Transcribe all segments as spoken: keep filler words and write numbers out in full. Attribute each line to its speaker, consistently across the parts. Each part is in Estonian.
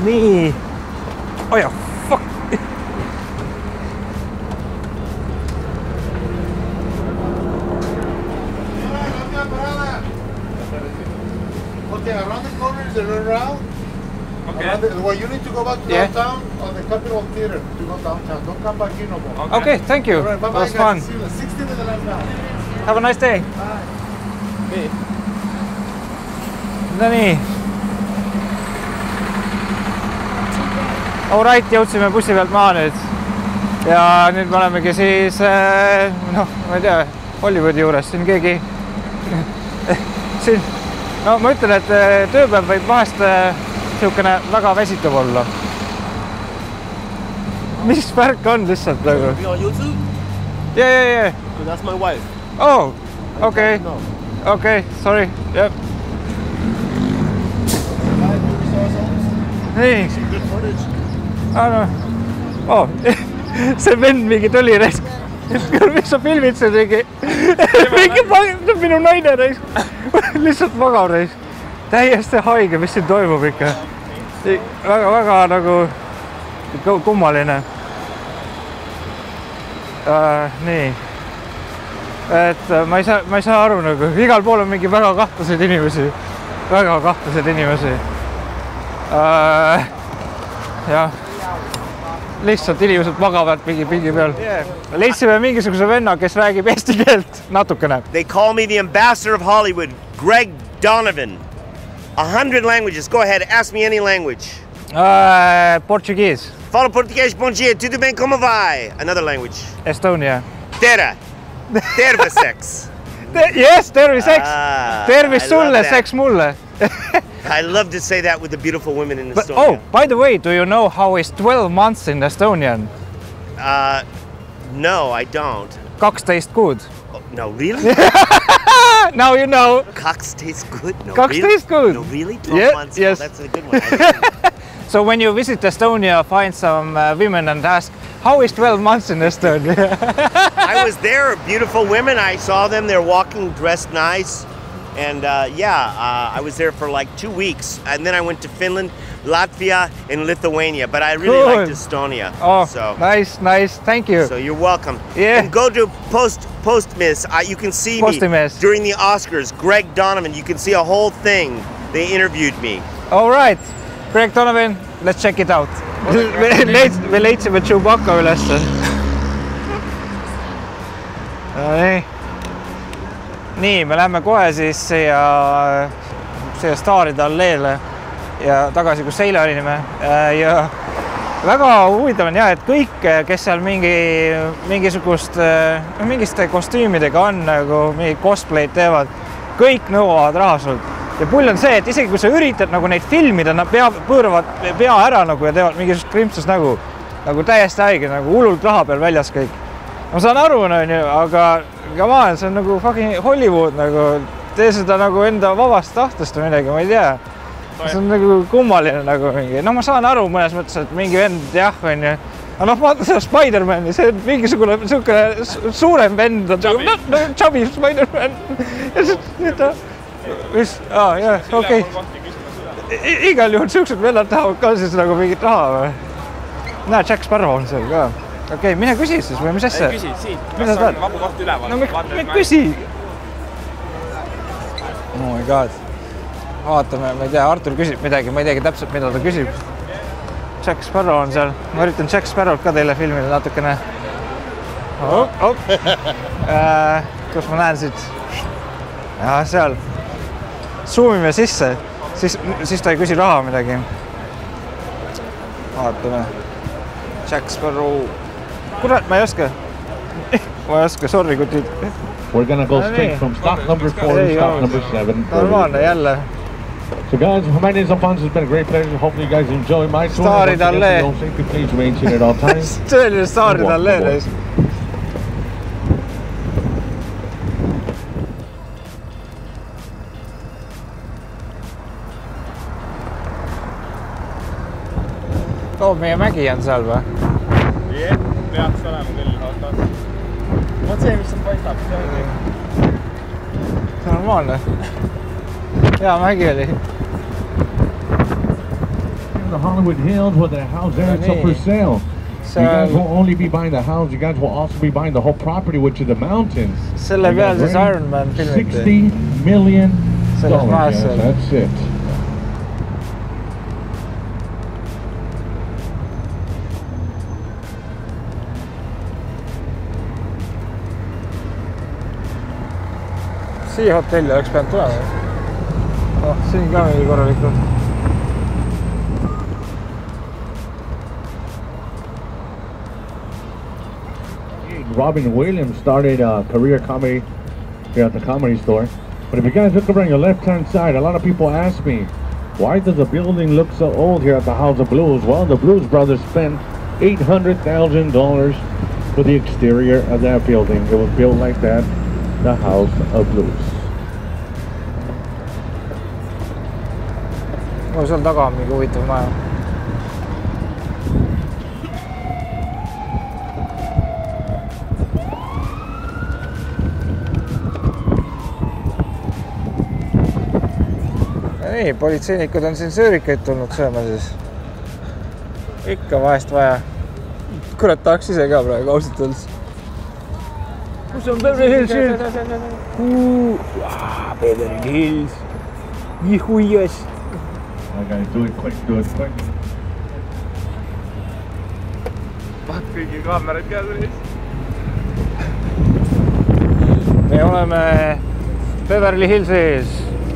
Speaker 1: nii. Oh ja, fuck.
Speaker 2: Okay, around the corners and around.
Speaker 3: Okay.
Speaker 2: Around the, well, you need to go back to
Speaker 1: Yeah.
Speaker 2: downtown on the Capitol Theater to go downtown. Don't come back here no more.
Speaker 3: Okay.
Speaker 1: Okay, thank you.
Speaker 2: All right,
Speaker 1: That
Speaker 2: bye-bye,
Speaker 1: was
Speaker 2: guys.
Speaker 1: fun.
Speaker 2: See you. sixteen to the left now.
Speaker 1: Have a nice day.
Speaker 2: Bye.
Speaker 1: No nii. Alright, jõudsime bussi pealt maa nüüd. Ja nüüd me olemegi siis, noh, ma ei tea, Hollywoodi juures. Siin keegi... Siin... No ma ütlen, et tööpäev võib vahest siukene väga väsitav olla. Mis värk on lihtsalt nagu?
Speaker 4: Be on YouTube?
Speaker 1: Yeah, yeah, yeah.
Speaker 4: Because that's my wife.
Speaker 1: Oh, okay.
Speaker 4: No.
Speaker 1: Okay, sorry. Yep. Nii.
Speaker 4: Some good footage.
Speaker 1: Ah, no. Oh, see vend mingi tuli reis. Miks sa filmid see mingi? Mingi minu naine reis. Lihtsalt magav reis. Täiesti haige, mis siin toimub ikka. Väga, väga nagu kummaline. Uh, nii. Et ma ei saa, ma ei saa aru nagu. Igal pool on mingi väga kahtlased inimesi. Väga kahtlased inimesi. Uh, jah. Lihtsalt inimesed magavad mingi pingi peal. Leidsime mingisuguse venna, kes räägib eesti keelt natukene.
Speaker 4: They call me the ambassador of Hollywood, Greg Donovan. A hundred languages. Go ahead, ask me any language.
Speaker 1: Uh, Portuguese.
Speaker 4: Falo português, bom dia, tudo bem, como vai? Another language.
Speaker 1: Estonia.
Speaker 4: Terra. Tervesex.
Speaker 1: Yes, terviseks.
Speaker 4: Ah,
Speaker 1: Tervis
Speaker 4: I
Speaker 1: sulle,
Speaker 4: love that.
Speaker 1: seks mulle.
Speaker 4: I love to say that with the beautiful women in
Speaker 1: But,
Speaker 4: Estonia.
Speaker 1: oh, by the way, do you know how is twelve months in Estonian?
Speaker 4: Uh, no, I don't.
Speaker 1: kaksteist kuud.
Speaker 4: Oh, no, really?
Speaker 1: Now you know.
Speaker 4: Cox tastes good? No,
Speaker 1: kaksteist
Speaker 4: really?
Speaker 1: kuud.
Speaker 4: No, really? twelve
Speaker 1: Yeah,
Speaker 4: months?
Speaker 1: yes.
Speaker 4: Oh, that's a good one.
Speaker 1: So when you visit Estonia, find some uh, women and ask, how is twelve months in Estonia?
Speaker 4: I was there, beautiful women. I saw them. They're walking, dressed nice. And uh, yeah, uh, I was there for like two weeks. And then I went to Finland, Latvia, and Lithuania. But I really
Speaker 1: Cool.
Speaker 4: liked Estonia.
Speaker 1: Oh,
Speaker 4: so,
Speaker 1: nice, nice. Thank you.
Speaker 4: so you're welcome.
Speaker 1: Yeah.
Speaker 4: And go to Post Postmiss. Uh, you can see
Speaker 1: Postimees.
Speaker 4: me during the Oscars. Greg Donovan. You can see a whole thing. They interviewed me.
Speaker 1: All right. Greg Donovan, let's check it out. Me leid- me leidsime Chewbacca ülesse. No nii. Nii, me lähme kohe siis siia, siia Staaride alleele ja tagasi, kus eile olime. Ja väga huvitav on jah, et kõik, kes seal mingi, mingisugust, mingiste kostüümidega on, nagu mingi cosplay'd teevad, kõik nõuavad raha sult. Ja pull on see, et isegi kui sa üritad nagu neid filmida, nad pea, pööravad pea ära nagu ja teevad mingisugust krimpsust nägu, nagu täiesti haige, nagu hullult raha peal väljas kõik. Ma saan aru, on ju, aga come on, see on nagu fucking Hollywood, nagu tee seda nagu enda vabast tahtest või midagi, ma ei tea. See on nagu kummaline nagu mingi, no ma saan aru mõnes mõttes, et mingi vend jah, on ju. Aga noh, vaata seda Spider-Mani, see on mingisugune suukene suurem vend on.
Speaker 3: Chubby.
Speaker 1: No, no, chubby Spider-Man. Ja see, ta, mis, aa, jah, okei. Igal juhul siuksed vennad tahavad ka siis nagu mingit raha või? Näe, Jack Sparrow on seal ka. Okei, mine küsi siis või mis asja?
Speaker 3: Ei küsi, siin.
Speaker 1: Mida
Speaker 3: Kas
Speaker 1: sa
Speaker 3: on vabu koht üleval?
Speaker 1: No me küsi. Oh my god. Vaatame, ma ei tea, Artur küsib midagi, ma ei teagi täpselt, mida ta küsib. Jack Sparrow on seal. Ma üritan Jack Sparrow't ka teile filmida natukene. Op, op. Äh, kus ma näen siit? Ja, seal. Zoomime sisse. Siis, siis ta ei küsi raha midagi. Vaatame. Jack Sparrow. Kurat, ma ei oska. Ma ei oska, sorry, kutid.
Speaker 5: We're gonna go straight from stop number four to stop number seven.
Speaker 1: Normaalne jälle.
Speaker 5: So guys, my name is Alfonso. It's been a great pleasure. Hopefully you guys enjoy my tour.
Speaker 1: Staarid allee.
Speaker 5: Safety, please remain seated at all times.
Speaker 1: Tõeline staarid allee. Oo, meie mägi on seal või?
Speaker 3: Jah, peaks olema küll. Oota. Vot see, mis seal paistab.
Speaker 1: See on normaalne. Hea mägi oli.
Speaker 5: the Hollywood Hills with the house there. It's up for sale. You guys won't only be buying the house, you guys will also be buying the whole property, which is the mountains.
Speaker 1: Selle peal siis Iron Man filmiti.
Speaker 5: sixty million dollars, yes, that's it.
Speaker 1: Siia hotelli oleks peanud tulema. Oh, siin ka mingi korralikult.
Speaker 5: Robin Williams started a career comedy here at the Comedy Store. But if you guys look over on your left-hand side, a lot of people ask me, why does the building look so old here at the House of Blues? Well, the Blues Brothers spent eight hundred thousand dollars for the exterior of that building. It was built like that, the House of Blues.
Speaker 1: Oh, seal taga on mingi huvitav maja. Nii, politseinikud on siin söörikaid tulnud sööma siis. Ikka vahest vaja. Kurat, tahaks ise ka praegu ausalt öeldes. Kus on Beverly Hills? Beverly Hills. Jihuias.
Speaker 5: Okay, do it quick, do it quick.
Speaker 3: Vaat kõigi kaamerad ka sees.
Speaker 1: Me oleme Beverly Hillsis.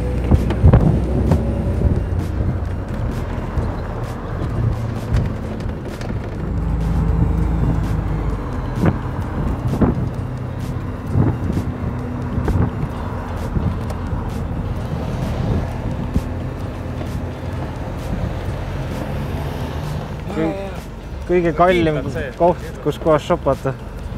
Speaker 1: Kõige kallim koht, kus kohas shopata.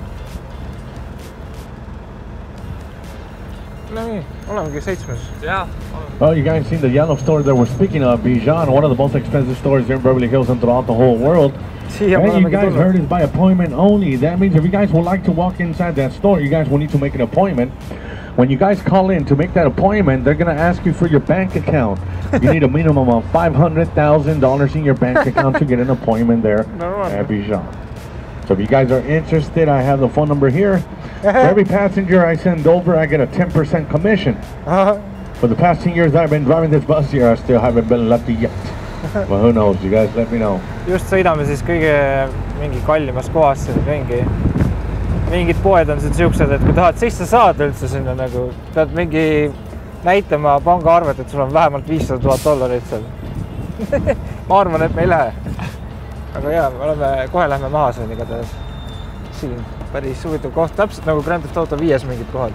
Speaker 1: No nii, olemegi seitsmes.
Speaker 3: Jaa.
Speaker 5: Well, you guys seen the yellow store that we're speaking of, Bijan, one of the most expensive stores here in Beverly Hills and throughout the whole world. And you guys heard it's by appointment only. That means if you guys would like to walk inside that store, you guys will need to make an appointment. When you guys call in to make that appointment, they're going to ask you for your bank account. You need a minimum of five hundred thousand dollars in your bank account to get an appointment there at Bijan. So if you guys are interested, I have the phone number here. For every passenger I send over, I get a ten percent commission. For the past ten years I've been driving this bus here, I still haven't been lucky yet. Well, who knows? You guys let me know.
Speaker 1: Just sõidame siis kõige mingi kallimas kohas mingi. Mingid poed on siuksed, et kui tahad sisse saada üldse sinna nagu, pead mingi näitama pangaarvet, et sul on vähemalt viissada tuhat dollarit seal. Ma arvan, et me ei lähe. Aga jaa, me oleme, kohe lähme maha siin igatahes. Siin päris huvitav koht, täpselt nagu Grand Theft Auto viies mingid kohad.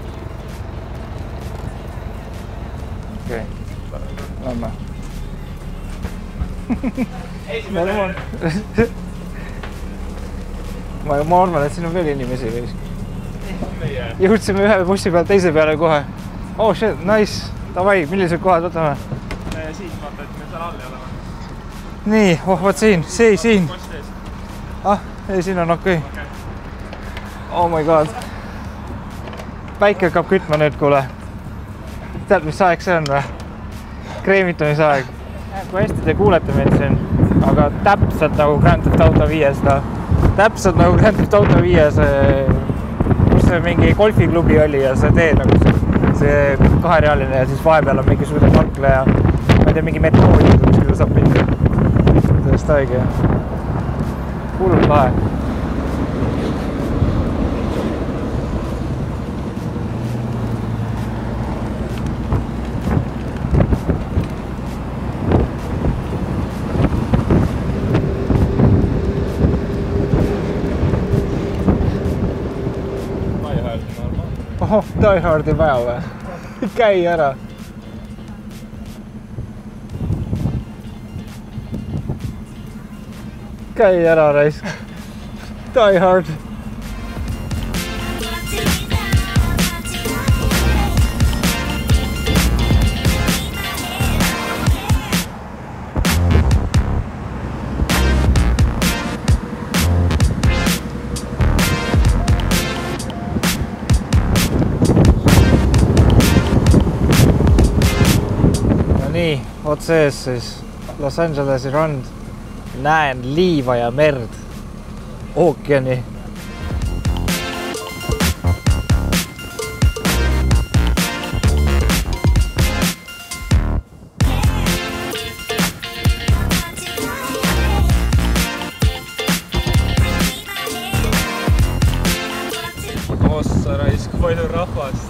Speaker 1: Okei, lähme. Ma arvan, et siin on veel inimesi või. Jõudsime ühe bussi peal teise peale kohe. Oh shit, nice. Davai, millised kohad võtame?
Speaker 3: Siin vaata, et me seal all ei oleme.
Speaker 1: Nii, oh, võt siin, see, siin. Ah, ei, siin on okei. Oh my god. Päike hakkab kütma nüüd, kuule. Tead, mis aeg see on või? Kreemitumisaeg. Kui hästi te kuulete meid siin, aga täpselt nagu Grand Theft Auto viies, no. Täpselt nagu Grand Theft Auto viies, kus see mingi golfiklubi oli ja see tee nagu see, see kaherealine ja siis vahepeal on mingi suure parkla ja ma ei tea, mingi metoodi, kus küll saab mingi. Tõest aegi. Hullult lahe. Oh, Die Hardi vaja või? Käi ära. Käi ära, raisk. Die Hard. Nii, oot sees siis Los Angelesi rand. näen liiva ja merd, ookeani.
Speaker 3: Ossa raisk, palju rahvast.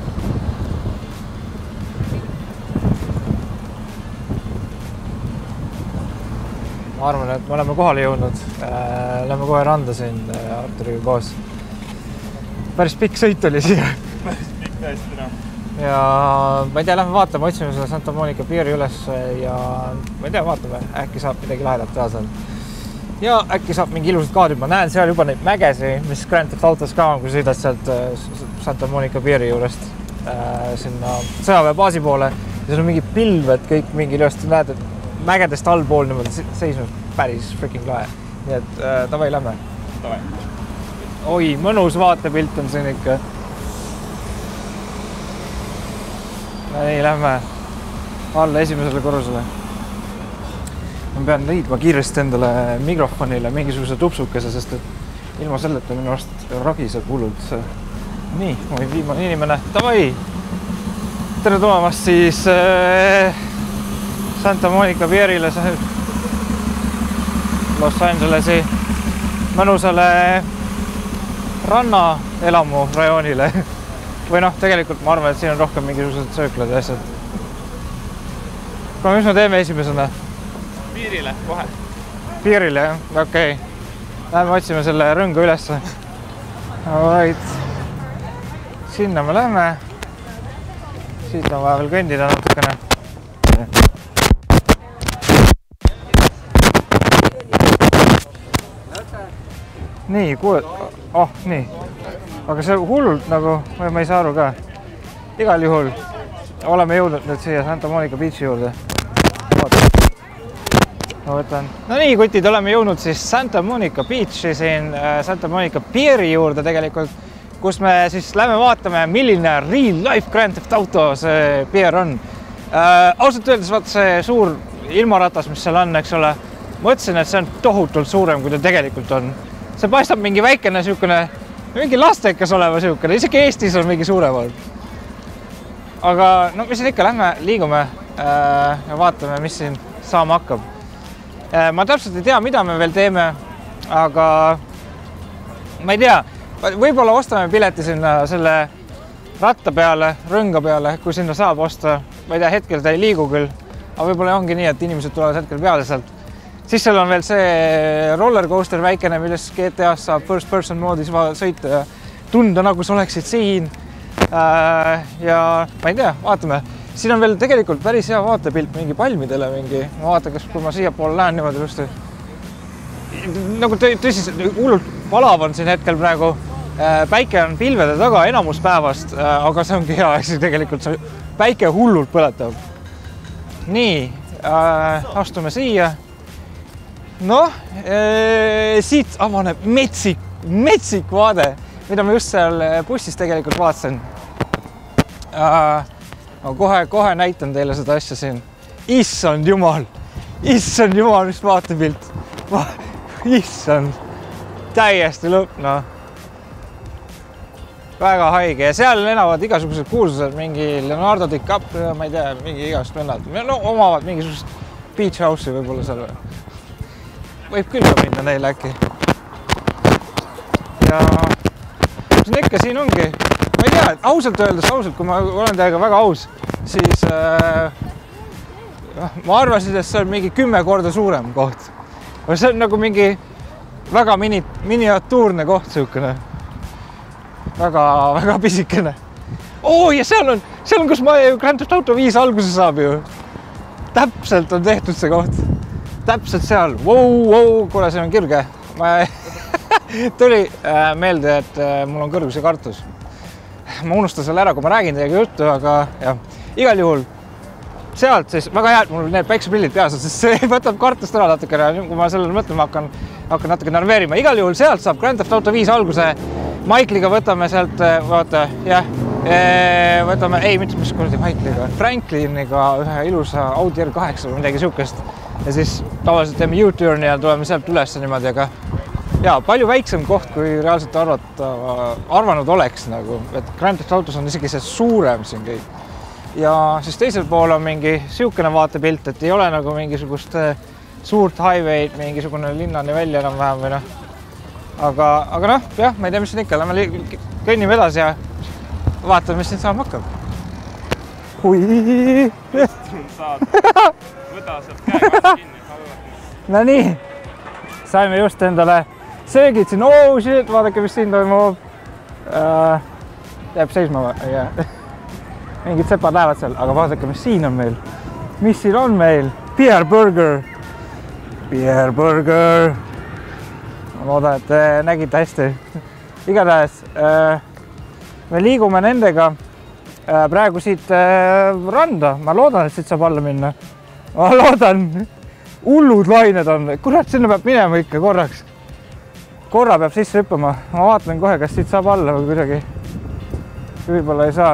Speaker 1: Ma arvan, et me oleme kohale jõudnud. Lähme kohe randa siin Arturiga koos. Päris pikk sõit oli siia.
Speaker 3: Päris pikk tõesti, noh.
Speaker 1: Ja ma ei tea, lähme vaatame, otsime selle Santa Monica piiri üles ja ma ei tea, vaatame, äkki saab midagi lahedat teha seal. Ja äkki saab mingi ilusad kaadrid. Ma näen seal juba neid mägesi, mis Grand Theft Autos ka on, kui sõidad sealt Santa Monica piiri juurest sinna sõjaväebaasi poole. Ja seal on mingi pilved, kõik mingi ilusti näed, et mägedest allpool niimoodi seisnud päris freaking lahe. Nii et äh, tavai lähme.
Speaker 3: Tavai.
Speaker 1: Oi, mõnus vaatepilt on siin ikka. Ei, lähme alla esimesele korrusele. Ma pean leidma kiiresti endale mikrofonile mingisuguse tupsukese, sest et ilma selleta minu arust ragiseb hullult. Nii, oi, viimane inimene. Tavai! Tere tulemast siis äh, Santa Monica Pierile Los Angelesi mõnusale rannaelamu rajoonile. Või noh, tegelikult ma arvan, et siin on rohkem mingisugused sööklad ja asjad. Aga mis me teeme esimesena?
Speaker 3: Piirile, kohe.
Speaker 1: Piirile, jah? Okei. Läheme otsime selle rõnga ülesse. Alright. Sinna me lähme. Siit on vaja veel kõndida natukene. Nii, kuule, oh, nii. Aga see hullult nagu, või ma ei saa aru ka. Igal juhul oleme jõudnud nüüd siia Santa Monica Beachi juurde. Ma võtan. No nii, kutid, oleme jõudnud siis Santa Monica Beachi siin Santa Monica Pieri juurde tegelikult, kus me siis lähme vaatame, milline real life Grand Theft Auto see pier on. Äh, ausalt öeldes vaata see suur ilmaratas, mis seal on, eks ole. Mõtlesin, et see on tohutult suurem, kui ta tegelikult on. See paistab mingi väikene siukene, mingi lastekas oleva siukene, isegi Eestis on mingi suurem olnud. Aga no mis siin ikka, lähme liigume äh, ja vaatame, mis siin saama hakkab. Äh, ma täpselt ei tea, mida me veel teeme, aga ma ei tea, võib-olla ostame pileti sinna selle ratta peale, rõnga peale, kui sinna saab osta. Ma ei tea, hetkel ta ei liigu küll, aga võib-olla ongi nii, et inimesed tulevad hetkel peale sealt. Siis seal on veel see rollercoaster väikene, milles G T A-s saab first person moodis sõita ja tunda, nagu sa oleksid siin. Ja ma ei tea, vaatame. Siin on veel tegelikult päris hea vaatepilt mingi palmidele mingi. Ma vaatan, kas kui ma siia poole lähen niimoodi just. Nagu tõsiselt, hullult palav on siin hetkel praegu. Päike on pilvede taga enamus päevast, aga see ongi hea, eks tegelikult see päike hullult põletab. Nii, astume siia. Noh, siit avaneb metsik, metsik vaade, mida ma just seal bussis tegelikult vaatasin. Kohe, kohe näitan teile seda asja siin. Issand jumal, issand jumal, mis vaatepilt. Issand, täiesti lõpp, noh. Väga haige ja seal elavad igasugused kuulsused, mingi Leonardo DiCaprio, ma ei tea, mingi igast vennad. No, omavad mingisugust beach house'i võib-olla seal või. Võib küll ka minna neile äkki. Ja siin ikka siin ongi, ma ei tea, ausalt öeldes, ausalt, kui ma olen teiega väga aus, siis äh, ma arvasin, et see on mingi kümme korda suurem koht. See on nagu mingi väga mini, miniatuurne koht siukene. Väga, väga pisikene. Oo, ja seal on, seal on, kus ma Grand Theft Auto viis alguse saab ju. Täpselt on tehtud see koht. Täpselt seal. Wow, wow, kuule, see on kirge. Ma tuli meelde, et mul on kõrguse kartus. Ma unustan selle ära, kui ma räägin teiega juttu, aga jah, igal juhul sealt siis väga hea, et mul need päikseprillid peas on, sest see võtab kartust ära natukene, kui ma sellele mõtlema hakkan, hakkan natuke närveerima. Igal juhul sealt saab Grand Theft Auto viis alguse. Michaeliga võtame sealt, vaata, jah, võtame, ei, mitte mis kuradi Michaeliga, Frankliniga ühe ilusa Audi R kaheksa või midagi siukest. ja siis tavaliselt teeme U-turni ja tuleme sealt üles niimoodi, aga jaa, palju väiksem koht, kui reaalselt arvata, arvanud oleks nagu, et Grand Theft Autos on isegi see suurem siin kõik. Ja siis teisel pool on mingi siukene vaatepilt, et ei ole nagu mingisugust suurt highway'd, mingisugune linnani välja enam vähem või noh. Aga, aga noh, jah, ma ei tea, mis siin ikka, lähme kõnnime edasi ja vaatame, mis siin saama hakkab. Hui!
Speaker 3: Võta sealt käega kinni.
Speaker 1: No nii, saime just endale söögid siin, oh shit, vaadake, mis siin toimub. Uh, jääb seisma või? Yeah. Mingid sepad lähevad seal, aga vaadake, mis siin on meil. Mis siin on meil? Beer Burger. Beer Burger. Ma loodan, et te nägite hästi. Igatahes uh, me liigume nendega uh, praegu siit uh, randa. Ma loodan, et siit saab alla minna. Ma loodan. Hullud lained on. Kurat, sinna peab minema ikka korraks. Korra peab sisse hüppama. Ma vaatan kohe, kas siit saab alla või kuidagi. Võib-olla ei saa.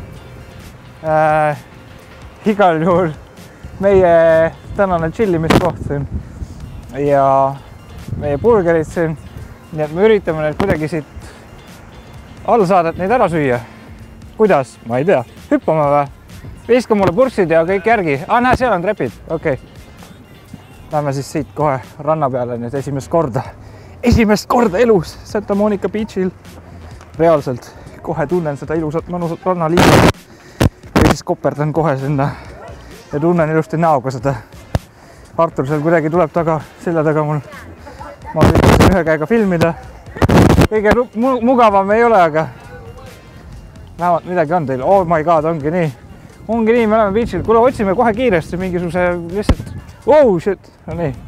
Speaker 1: Äh, igal juhul meie tänane chillimiskoht siin. Ja meie burgerid siin. Nii et me üritame need kuidagi siit alla saada, et neid ära süüa. Kuidas? Ma ei tea. Hüppame või? Viska mulle purksid ja kõik järgi. Ah, näe, seal on trepid. Okei. Okay. Lähme siis siit kohe ranna peale nüüd esimest korda. Esimest korda elus Santa Monica Beachil. Reaalselt kohe tunnen seda ilusat mõnusat rannaliiga. Või siis koperdan kohe sinna ja tunnen ilusti näoga seda. Artur seal kuidagi tuleb taga, selja taga mul. Ma üritan ühe käega filmida. Kõige mugavam ei ole, aga vähemalt midagi on teil. Oh my god, ongi nii. Ongi nii, me oleme beachil. Kuule, otsime kohe kiiresti mingisuguse lihtsalt. Oh shit, no nii.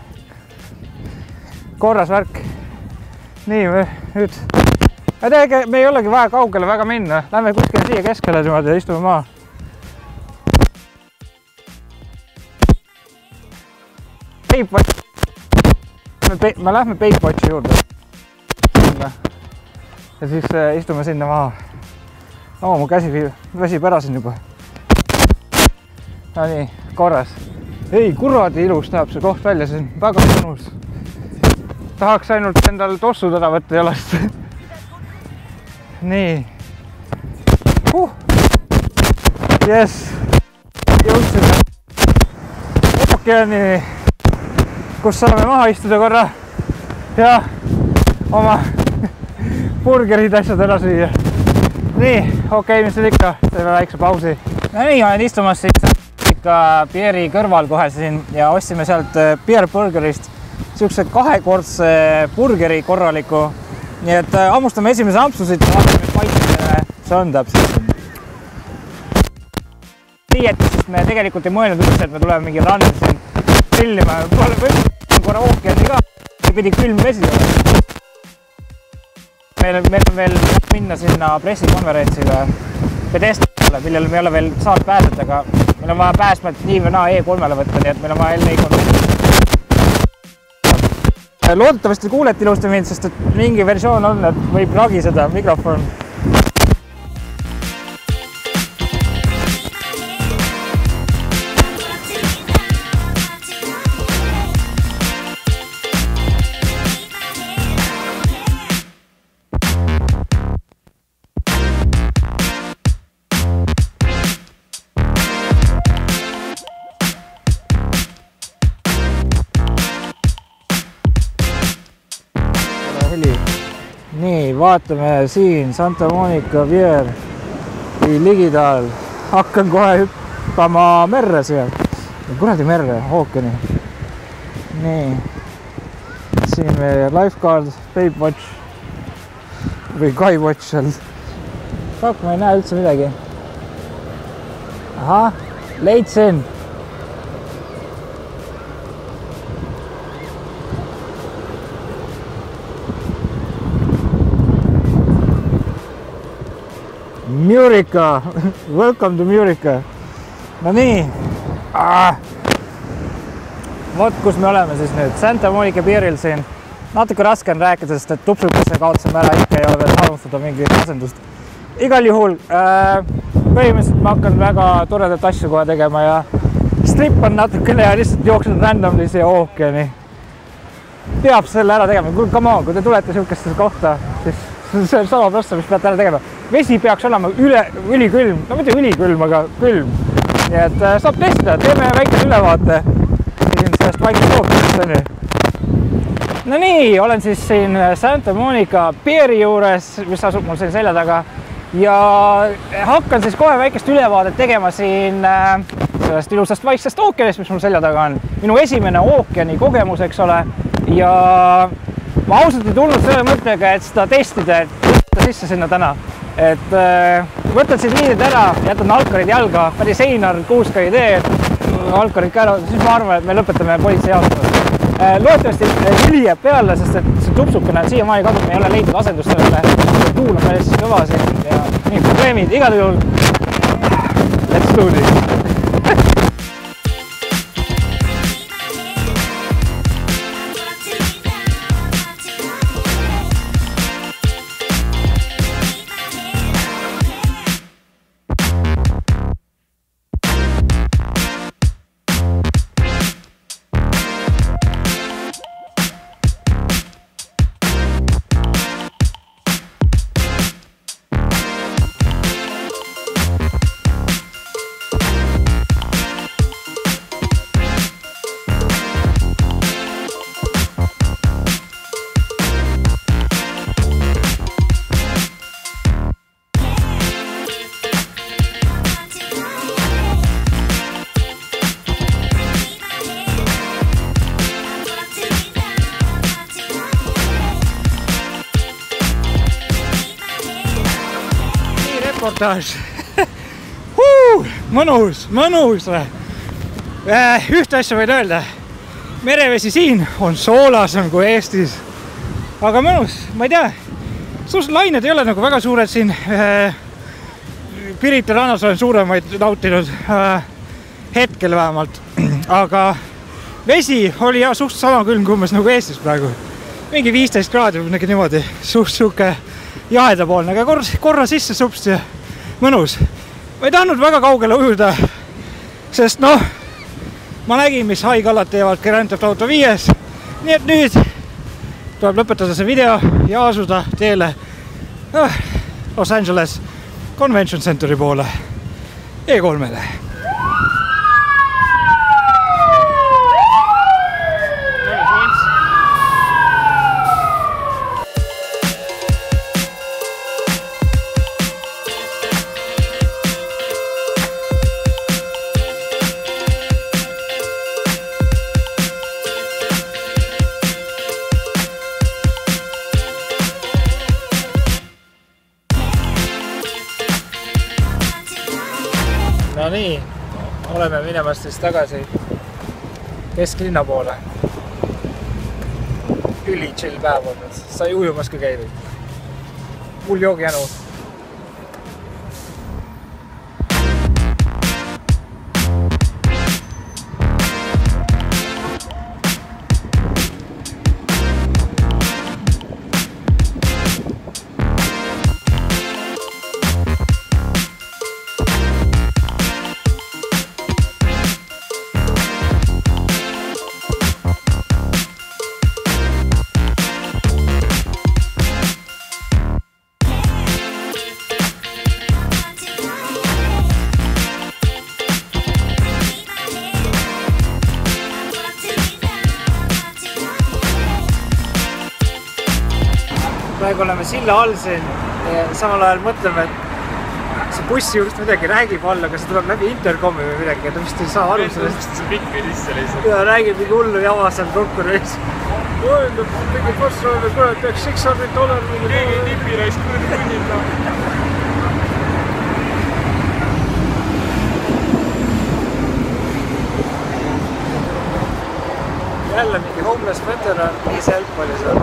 Speaker 1: Korras värk. Nii, me nüüd. Tege, me ei olegi vaja kaugele väga minna. Lähme kuskile siia keskele niimoodi ja istume maa. Me lähme Baitwatchi juurde. Ja siis istume sinna maha. Oo, mu käsi väsib ära siin juba. No nii, korras. Ei, kuradi ilus näeb see koht välja, see on väga mõnus. Tahaks ainult endal tossud ära võtta jalast. Nii. Huh. Yes. Jõudsime ookeani, kus saame maha istuda korra ja oma burgerid asjad ära süüa. Nii, okei, okay, mis on ikka, teeme väikse pausi. No nii, olen istumas siis ikka Pieri kõrval kohe siin ja ostsime sealt Beer Burgerist siukse kahekordse burgeri korraliku. Nii et hammustame esimese ampsusid ja vaatame, mis maitsele see on täpselt. Nii, et siis me tegelikult ei mõelnud üldse, et me tuleme mingi rannil siin grillima. Võib-olla korra ookeani ka, pidi külm vesi olema. Meil, meil on veel minna sinna pressikonverentsile Bethesdale, millel me ei ole veel saanud pääseda, aga meil on vaja pääsmet nii või naa E kolmele võtta, nii et meil on vaja L A konverentsi. Loodetavasti kuuleti ilusti mind, sest et mingi versioon on, et võib ragiseda mikrofon. Nii, vaatame siin Santa Monica Pier ligidal. Hakkan kohe hüppama merre seal. Kuradi merre, ookeani. Nii. Siin meie lifeguard, Baitwatch või Guywatch seal. Fuck, ma ei näe üldse midagi. Aha, leidsin. Murica, welcome to Murica. No nii, ah. Vot, kus me oleme siis nüüd, Santa Monica Pieril siin. Natuke raske on rääkida, sest et tupsukesse kaotsame ära, ikka ei ole veel arvustada mingi asendust. Igal juhul, äh, põhimõtteliselt ma hakkan väga toredat asju kohe tegema ja strip on natukene ja lihtsalt jooksnud randomly siia ookeani. Peab selle ära tegema, kuule, come on, kui te tulete sihukestesse kohta, siis see on sama prosta, mis peate ära tegema. Vesi peaks olema üle, ülikülm, no mitte ülikülm, aga külm. Nii et saab testida, teeme väikese ülevaate siin sellest vaikist ookeanist, on ju. No nii, olen siis siin Santa Monica Pieri juures, mis asub mul siin selja taga. Ja hakkan siis kohe väikest ülevaadet tegema siin sellest ilusast vaiksest ookeanist, mis mul selja taga on. Minu esimene ookeani kogemus, eks ole. Ja ma ausalt ei tulnud selle mõttega, et seda testida, et võtta sisse sinna täna. Et võtad siin liidid ära, jätad alkarid jalga, päri seinar, kuuska idee, alkarid ka ära, siis ma arvan, et me lõpetame politsei jaotada. Loodetavasti heli jääb peale, sest et see tupsukene on siiamaani kadub, me ei ole leidnud asendust sellele. Tuul on päris kõva siin ja nii probleemid igal juhul. Let's do this. Reportaž. Huu, mõnus, mõnus. Ühte asja võid öelda. Merevesi siin on soolasem kui Eestis. Aga mõnus, ma ei tea. Suus lained ei ole nagu väga suured siin. Pirita rannas olen suuremaid nautinud hetkel vähemalt. Aga vesi oli ja suht sama külm kui umbes nagu Eestis praegu. Mingi viisteist kraadi või mingi niimoodi. Suht suke jahedapoolne, aga korra, korra sisse supsti ja mõnus. Ma ei tahtnud väga kaugele ujuda, sest noh, ma nägin, mis haigallad teevad Grand Theft Auto viies. Nii et nüüd tuleb lõpetada see video ja asuda teele Los Angeles Convention Centeri poole E kolmele. No nii, oleme minemas siis tagasi kesklinna poole. Üli chill päev olnud. Sai ujumas ka käidud. Mul joogi jäänu. Praegu oleme silla all siin ja samal ajal mõtleme, et see bussi juurest midagi räägib all, aga see tuleb läbi intercomi või midagi, et vist ei saa aru sellest.
Speaker 3: See pikki sisse lihtsalt.
Speaker 1: Ja räägib mingi hullu jama seal konkurents. Mõeldab, mingi boss rohime, kuule, peaks kuussada dollar mingi...
Speaker 3: Keegi tipi raisk kuradi mõnida.
Speaker 1: Jälle mingi homeless veteran, ise help oli seal.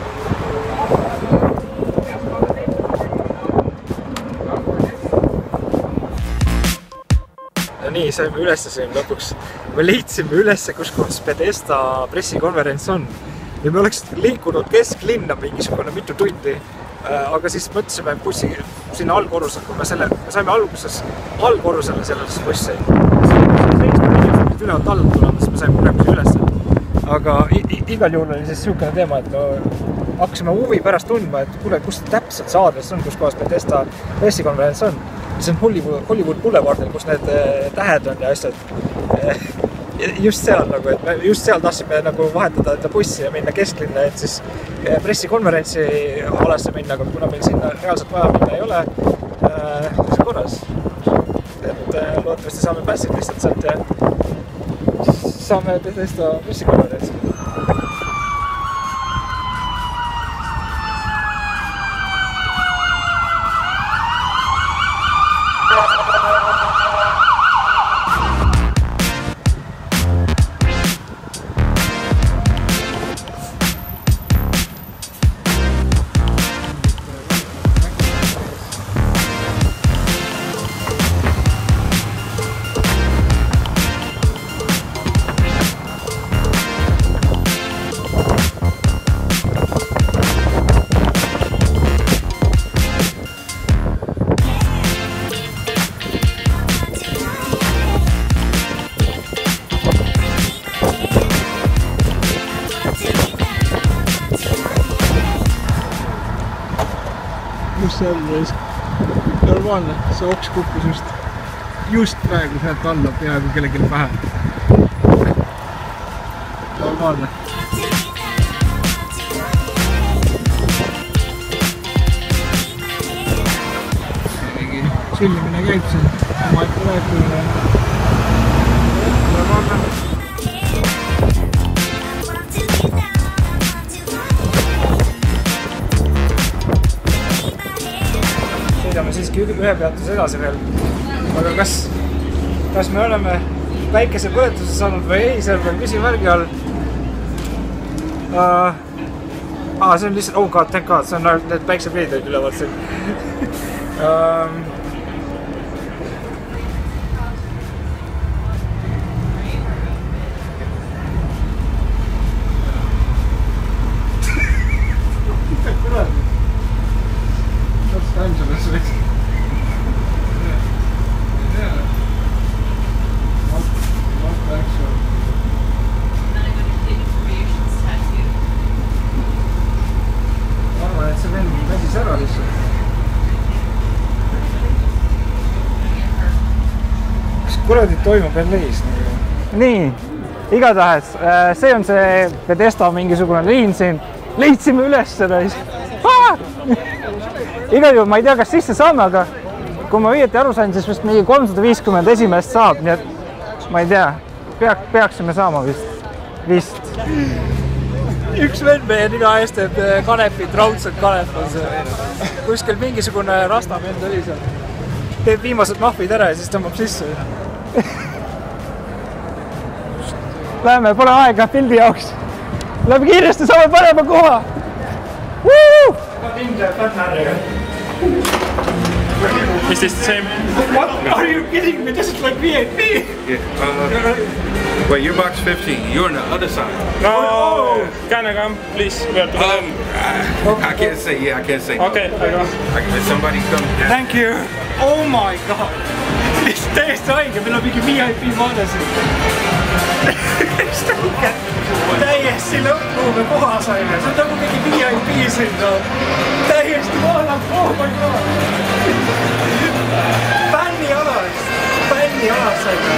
Speaker 1: Ja nii, saime ülesse siin lõpuks. Me leidsime ülesse, kus kohas Bethesda pressikonverents on. Ja me oleks liikunud kesklinna mingisugune mitu tundi. Aga siis mõtlesime bussi sinna allkorrusel, kui me selle, me saime alguses allkorrusele selles bussi. ülevalt alla tulema, siis me saime praegu üles. Aga igal juhul oli siis siukene teema, et hakkasime huvi pärast tundma, et kuule, kus täpselt see aadress on, kus kohas Bethesda pressikonverents on. See on Hollywood, Hollywood Boulevardil, kus need tähed on ja asjad. Just seal nagu, et me just seal tahtsime nagu vahetada bussi ja minna kesklinna, et siis pressikonverentsi alasse minna, aga kuna meil sinna reaalselt vaja minna ei ole, see korras. Et loodavasti saame passid lihtsalt sealt ja saame Bethesda pressikonverentsi.
Speaker 3: Kus see on reis? Normaalne, see oks kukkus just, just praegu sealt alla peaaegu kellelgi pähe. Normaalne. Chillimine käib siin, oma ikka rääkimine. Normaalne. Sõidame siiski ühe peatuse edasi veel. Aga kas, kas me oleme väikese põletuse saanud või ei, seal peal küsimärgi all. Uh, ah, see on lihtsalt, oh god, thank god, see on need päiksepiid olid ülevalt siin. um, Angeles, right? Yeah. Yeah. Not, not actual.
Speaker 6: And then I go to Kid Information's tattoo.
Speaker 1: Ma arvan, et see vend väsis ära lihtsalt. Mis kuradi toimub L A's? Nii, igatahes, see on see Bethesda mingisugune liin siin. Leidsime üles seda. Igal juhul ma ei tea, kas sisse saame, aga kui ma õieti aru sain, siis vist mingi kolmsada viiskümmend esimest saab, nii et ma ei tea, peaks, peaksime saama vist. Vist. Üks vend meie nina eest teeb kanepit, raudselt kanep on see. Kuskil mingisugune rastamend oli seal. Teeb viimased mahvid ära ja siis tõmbab sisse. Läheme, pole aega pildi jaoks. Läheme kiiresti, saame parema koha. Woo!
Speaker 3: Is this the same?
Speaker 1: What? Are you kidding me? This is like V I P.
Speaker 7: Yeah, uh, wait, you're box fifteen. You're on the other side.
Speaker 3: No, oh. Can I come, please? We have to
Speaker 7: Um, I, I can't say. Yeah, I can't say.
Speaker 3: Okay, I go.
Speaker 7: I, somebody come.
Speaker 1: Thank you. Oh my god. Mis täiesti haige, meil on mingi V I P vaade siin. Täiesti lõppume koha saime. See on nagu mingi V I P siin. Täiesti vaadab. Oh my god. Fänni alas. Fänni alas saime.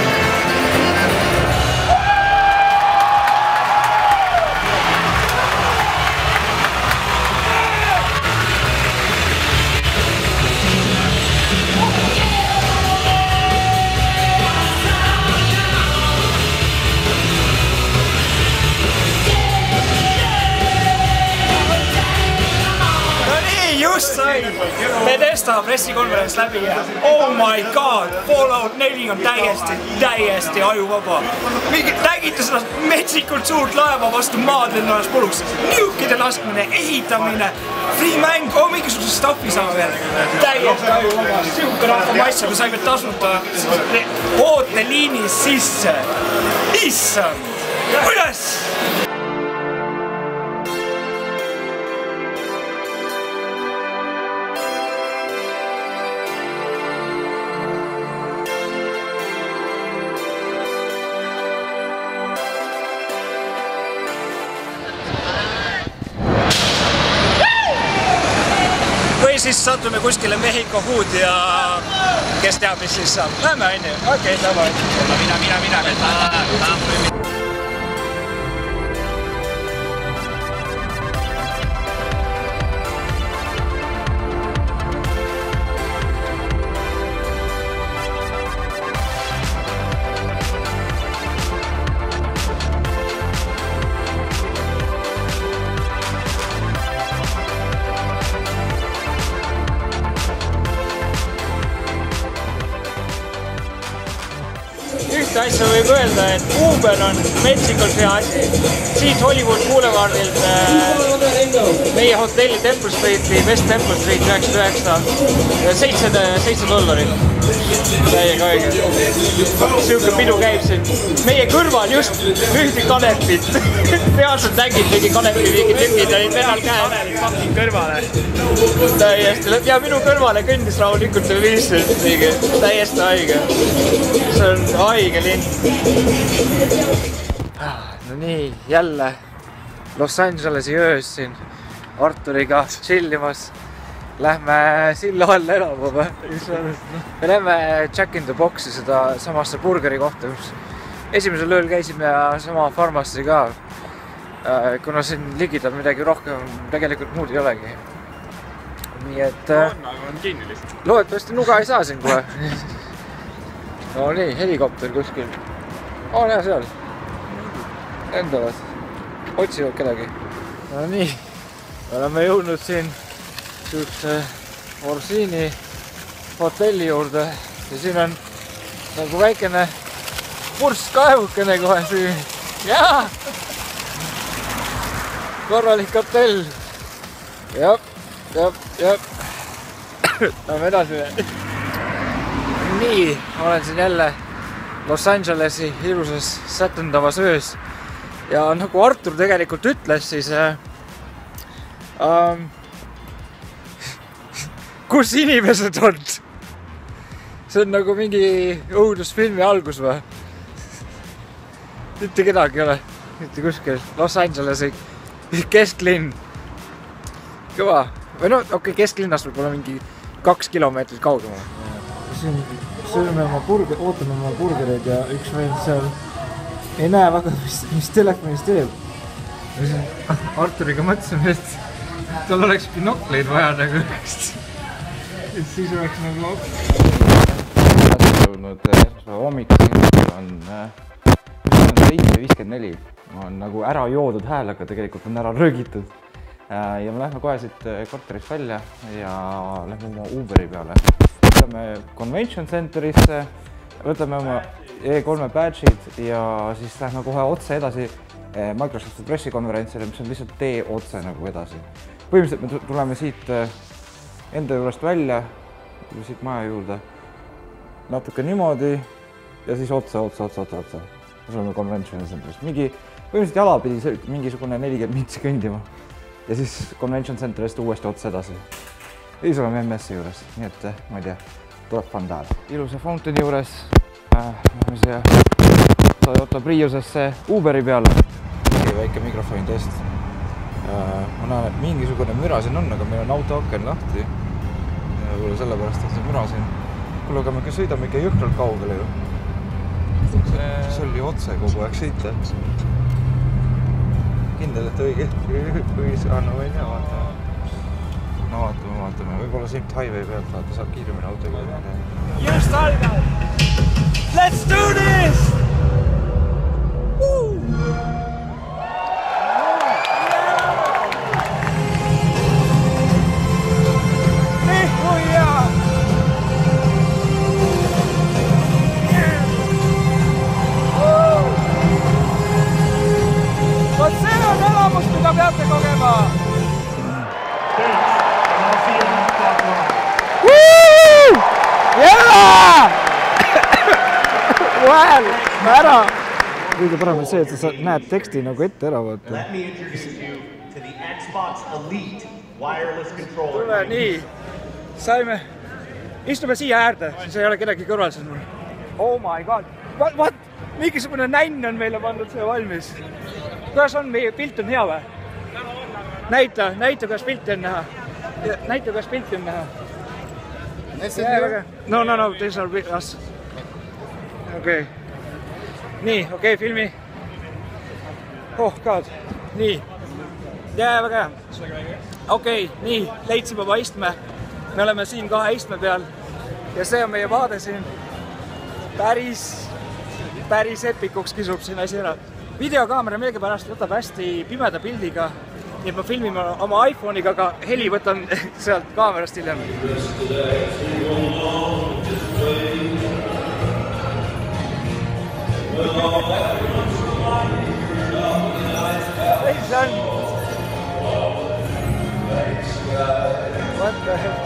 Speaker 1: Just sai Bethesda pressikonverents läbi ja oh my god, Fallout neli on täiesti, täiesti ajuvaba. Nägite seda metsikult suurt laeva vastu maad lennuajas poluks. Niukide laskmine, ehitamine, free mäng, oh mingisuguse staffi saame veel. Täiesti ajuvaba, siuke rahva maissa, kui saime tasuta ooteliinis sisse. Issand, üles!
Speaker 3: siis satume kuskile Mehhiko foodi ja kes teab, mis siis saab. Lähme, on ju? Okei, davai. Mina, mina, mina, mina. Ühte asja võib öelda, et Uber on metsikult hea asi. Siit Hollywood Boulevardilt meie hotelli Temple Streeti, West Temple Street üheksakümmend üheksa, seitse dollarit. Täiega õige. Siuke pidu käib siin. Meie kõrval just ühti kanepit. Reaalselt nägid mingi kanepi mingi tükid olid vennal käe. Kõrvale. Täiesti. Ja minu kõrvale kõndis rahulikult ja viisid. Täiesti haige. See on haige linn. No nii, jälle Los Angelesi öös siin Arturiga chillimas. Lähme silla all elama. Me lähme Jack in the Boxi seda samasse burgeri kohta. Esimesel ööl käisime sama farmassi ka. Kuna siin ligidal midagi rohkem tegelikult muud ei olegi. Nii et loodetavasti nuga ei saa siin kohe. No nii, helikopter kuskil. Oo, näe seal. Endavad. Otsivad kedagi. No nii, oleme jõudnud siin sihukese Orsini hotelli juurde. Ja siin on nagu väikene purskkaevukene kohe siin. Jaa! Korralik hotell. Jab, jab, jab. Lähme edasi. Nii, olen siin jälle Los Angelesi ilusas sätendavas öös. Ja nagu Artur tegelikult ütles, siis äh, ähm, kus inimesed on? See on nagu mingi õudusfilmi algus või? Mitte kedagi ei ole. Mitte kuskil. Los Angelesi kesklinn. Kõva. Või no, okei, okay, kesklinnast võib olla mingi kaks kilomeetrit kaugemal. Siin sööme oma burger, ootame oma burgereid ja üks vend seal ei näe väga, mis, mis telefonis teeb. Arturiga mõtlesime, et tal oleks binokleid vaja nagu ühest. Et siis oleks nagu
Speaker 1: jõudnud hommikuks on seitse viiskümmend neli. On nagu ära joodud hääl, aga tegelikult on ära röögitud. Ja me lähme kohe siit korterist välja ja lähme oma Uberi peale. Võtame Convention Centerisse, võtame oma E kolme badge'id ja siis lähme kohe otse edasi Microsofti pressikonverentsile, mis on lihtsalt tee otse nagu edasi. Põhimõtteliselt me tuleme siit enda juurest välja, siit maja juurde, natuke niimoodi ja siis otse, otse, otse, otse, otse. Me oleme Convention Centerist. Mingi, põhimõtteliselt jala pidi mingisugune nelikümmend mintsi kõndima ja siis Convention Centerist uuesti otse edasi. Ja siis oleme M S-i juures, nii et ma ei tea, tuleb fandaal. Ilusa fountaini juures lähme siia Toyota Priusesse Uberi peale. Väike mikrofoni test. Ma näen, et mingisugune müra siin on, aga meil on auto aken lahti. Ja võib-olla sellepärast, et see müra siin. Kuule, aga me ka sõidame ikka jõhkralt kaugele ju. See oli otse kogu aeg sõita. Kindel, et õige. Kui anna võin ja vaatame. No vaatame, vaatame. Võib-olla siit highway pealt vaata, saab kiiremini autoga.
Speaker 3: Just algab! Let's do this! Woo! Nii, kui hea! Vot see on elamus, mida peate kogema! Jaa! Vahel, ära! Kõige parem on see, et sa näed teksti nagu ette ära vaata. Tule, nii. Saime. Istume siia äärde, siis ei ole kedagi kõrval siin mul. Oh my god. What? What? Mingisugune nänn on meile pandud see valmis. Kuidas on meie pilt on hea või? Näita, näita, kuidas pilti on näha.
Speaker 1: näita, kas pilti on näha. No, no, no, these are us. Okei. Nii, okei, filmi. Oh god, nii. Jää, väga hea. Okei, nii, leidsime oma istme. Me oleme siin kahe istme peal ja see on meie vaade siin. Päris, päris epikuks kisub siin asi ära. Videokaamera millegipärast võtab hästi pimeda pildiga, nii et ma filmime oma iPhone'iga, aga heli võtan sealt kaamerast hiljem. See on... What the heck?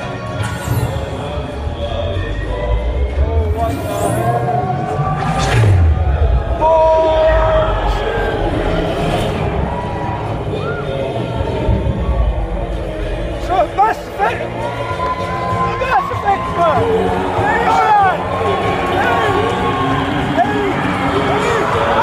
Speaker 1: Oh, what the heck? Oh, shit! So, Mass Effect! Mass Effect, man! Hey, alright! Hey! Hey! Hey!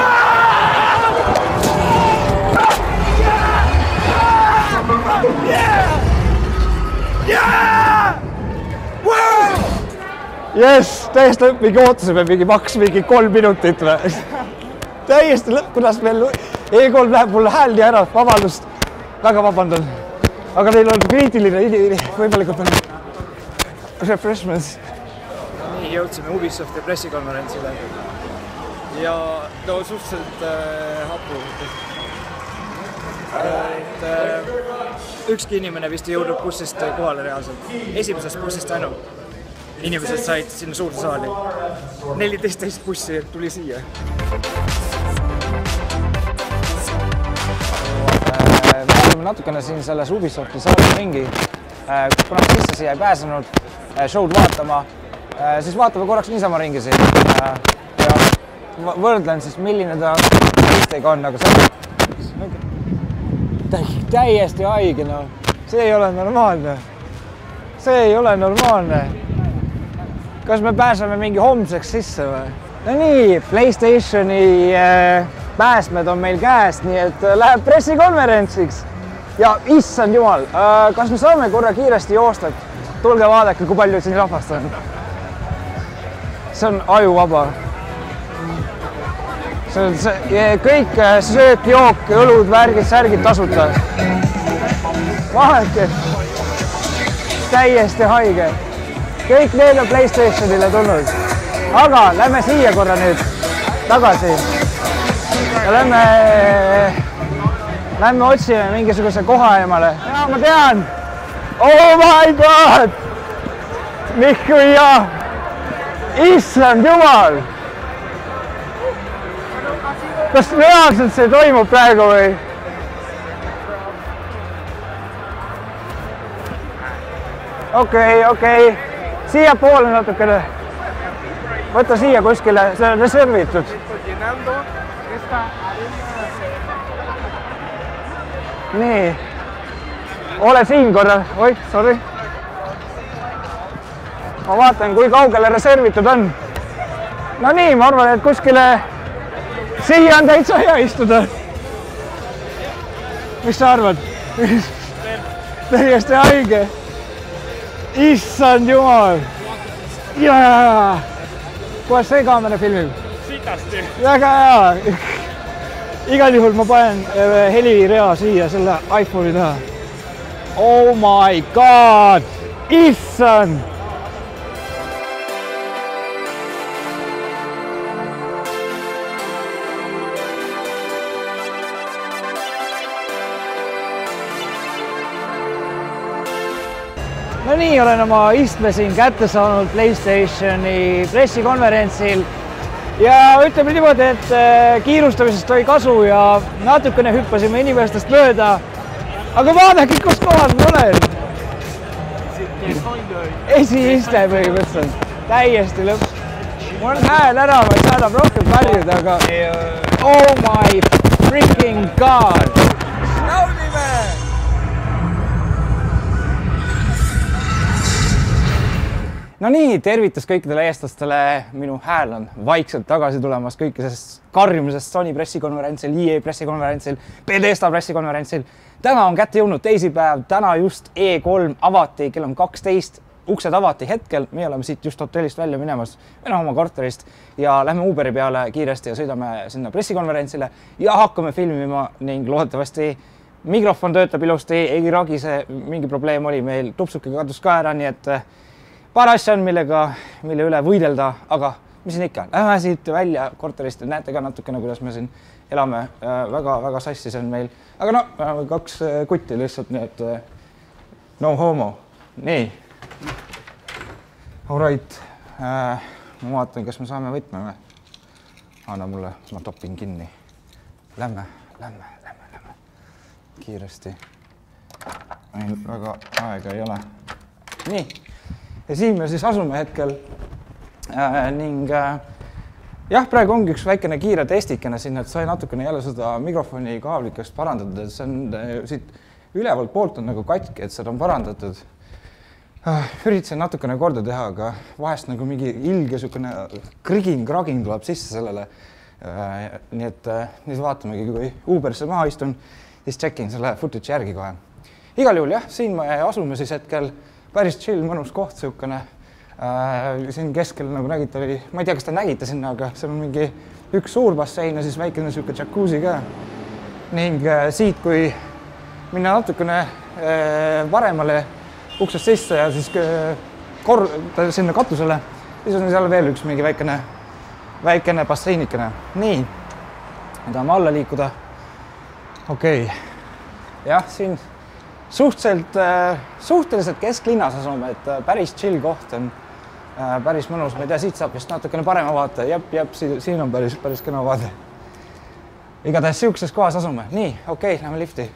Speaker 1: Ah! Yeah! Yeah! Wow! Yes, täiesti lõpp, mingi ootasime mingi maks mingi kolm minutit või. Täiesti lõpp, kuidas meil E kolm läheb mulle hääl nii ära, vabandust, väga vabandan. Aga neil on kriitiline võimalikult on refreshments. Nii jõudsime Ubisofti pressikonverentsile ja no suhteliselt äh, hapu. Et äh, ükski inimene vist ei jõudnud bussist kohale reaalselt. Esimesest bussist ainult. Inimesed said sinna suurde saali. neliteist bussi tuli siia. Me olime natukene siin selles Ubisofti saalis ringi. Kuna sisse siia ei pääsenud show'd vaatama, siis vaatame korraks niisama ringi siin. Ja võrdlen siis, milline ta teistega on, aga see on täiesti haige, no. See ei ole normaalne. See ei ole normaalne. Kas me pääseme mingi homseks sisse või? No nii, PlayStationi äh, pääsmed on meil käest, nii et äh, läheb pressikonverentsiks. Ja issand jumal, äh, kas me saame korra kiiresti joosta, et tulge vaadake, kui palju siin rahvast on. See on ajuvaba. See on see, kõik äh, söök, jook, õlud, värgid, särgid tasuta. Vaadake, täiesti haige. Kõik need on PlayStationile tulnud. Aga lähme siia korra nüüd tagasi. Ja lähme, lähme otsime mingisuguse koha eemale. Ja ma tean! Oh my god! Mikku ja! Issand jumal! Kas reaalselt see toimub praegu või? Okei, okei. Siia poole natukene. Võta siia kuskile, see on reservitud. Nii. Ole siin korra. Oi, sorry. Ma vaatan, kui kaugele reservitud on. No nii, ma arvan, et kuskile siia on täitsa hea istuda. Mis sa arvad? Täiesti haige. Issand jumal! Jaa! Kuidas see kaamera filmib? Sikasti! Väga hea! Igal juhul ma panen helirea siia selle iPhone'i taha. Oh my god! Issand! No nii, olen oma istme siin kätte saanud PlayStationi pressikonverentsil ja ütleme niimoodi, et kiirustamisest oli kasu ja natukene hüppasime inimestest mööda. Aga vaadake, kus kohas ma olen! Esiiste põhimõtteliselt. Täiesti lõpp. Mul on hääl ära, ma ei saadab rohkem karjuda, aga oh my freaking god! Naudime! No nii, tervitus kõikidele eestlastele, minu hääl on vaikselt tagasi tulemas kõikidest karjumisest Sony pressikonverentsil, E A pressikonverentsil, Bethesda pressikonverentsil. Täna on kätte jõudnud teisipäev, täna just E kolm avati, kell on kaksteist, uksed avati hetkel, me oleme siit just hotellist välja minemas, meil on oma korterist ja lähme Uberi peale kiiresti ja sõidame sinna pressikonverentsile ja hakkame filmima ning loodetavasti mikrofon töötab ilusti, ei ragise, mingi probleem oli meil, tupsuke kadus ka ära, nii et paar asja on, millega, mille üle võidelda, aga mis siin ikka, lähme siit välja korterist ja näete ka natukene, kuidas me siin elame. Väga, väga sassis on meil, aga no, kaks kutti lihtsalt, nii et no homo. Nii. Alright. Ma vaatan, kas me saame võtme. Anna mulle, ma topin kinni. Lähme, lähme, lähme, lähme. Kiiresti. Ainult väga aega ei ole. Nii. Ja siin me siis asume hetkel äh, ning äh, jah, praegu ongi üks väikene kiire testikene sinna, et sai natukene jälle seda mikrofoni kaablikest parandatud, et see on äh, siit ülevalt poolt on nagu katki, et seda on parandatud. Äh, üritasin natukene korda teha, aga vahest nagu mingi ilge sükene kriging, kraging tuleb sisse sellele. Äh, nii et äh, nüüd vaatamegi, kui Uberisse maha istun, siis checkin selle footage järgi kohe. Igal juhul jah, siin me asume siis hetkel päris chill, mõnus koht sihukene. Äh, siin keskel, nagu nägite, oli, ma ei tea, kas te nägite sinna, aga seal on mingi üks suur bassein ja siis väikene sihuke jacuzzi ka. Ning äh, siit, kui minna natukene äh, varemale uksest sisse ja siis äh, kor sinna katusele, siis on seal veel üks mingi väikene, väikene basseinikene. Nii, me tahame alla liikuda. Okei, okay. Jah, siin Suhteliselt, suhteliselt kesklinnas asume, et päris chill koht on, päris mõnus. Ma ei tea, siit saab vist natukene parema vaate. Jep, jep, siin on päris, päris kena vaade. Igatahes siukses kohas asume. Nii, okei, lähme lifti.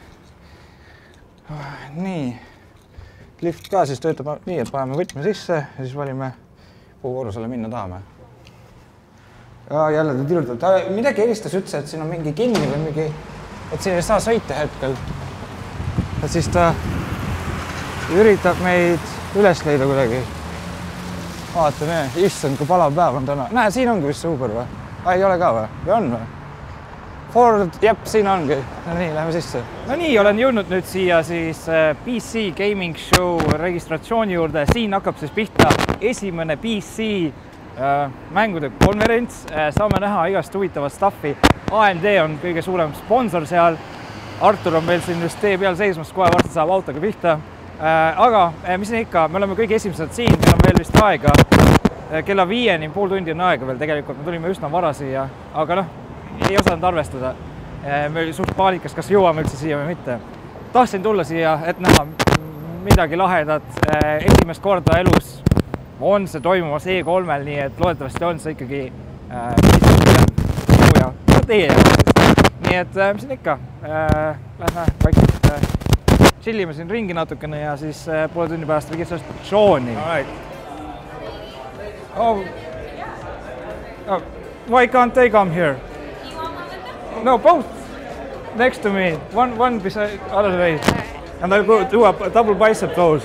Speaker 1: Nii, lift ka siis töötab nii, et paneme võtme sisse ja siis valime, kuhu korrusele minna tahame. Ja jälle ta tilutab. Ta midagi helistas ütles, et siin on mingi kinni või mingi, et siin ei saa sõita hetkel. Et siis ta üritab meid üles leida kuidagi. Vaatame, issand, kui palav päev on täna. Näe, siin ongi vist see Uber või? Ah, ei ole ka või? Või on või? Ford, jep, siin ongi. No nii, lähme sisse. No nii, olen jõudnud nüüd siia siis P C Gaming Show registratsiooni juurde. Siin hakkab siis pihta esimene P C äh, mängude konverents. Äh, saame näha igast huvitavat stuffi. A M D on kõige suurem sponsor seal. Artur on meil siin just tee peal seismas, kohe varsti saab autoga pihta. Äh, aga äh, mis on ikka, me oleme kõige esimesed siin, meil on veel vist aega. Äh, kella viieni, pool tundi on aega veel tegelikult, me tulime üsna vara siia, aga noh, ei osanud arvestada. Äh, me oli suht paanikas, kas jõuame üldse siia või mitte. Tahtsin tulla siia, et näha midagi lahedat. Äh, esimest korda elus on see toimumas E kolmel, nii et loodetavasti on see ikkagi äh, ja teie jaoks. Nii et mis on ikka, äh, lähme vaikselt äh, chillime siin ringi natukene ja siis äh, poole tunni pärast registratsiooni. Oh. Oh, why can't they come here?
Speaker 6: You want one with them?
Speaker 1: No, both next to me, one, one beside other way. And I'll go do a, a double bicep pose.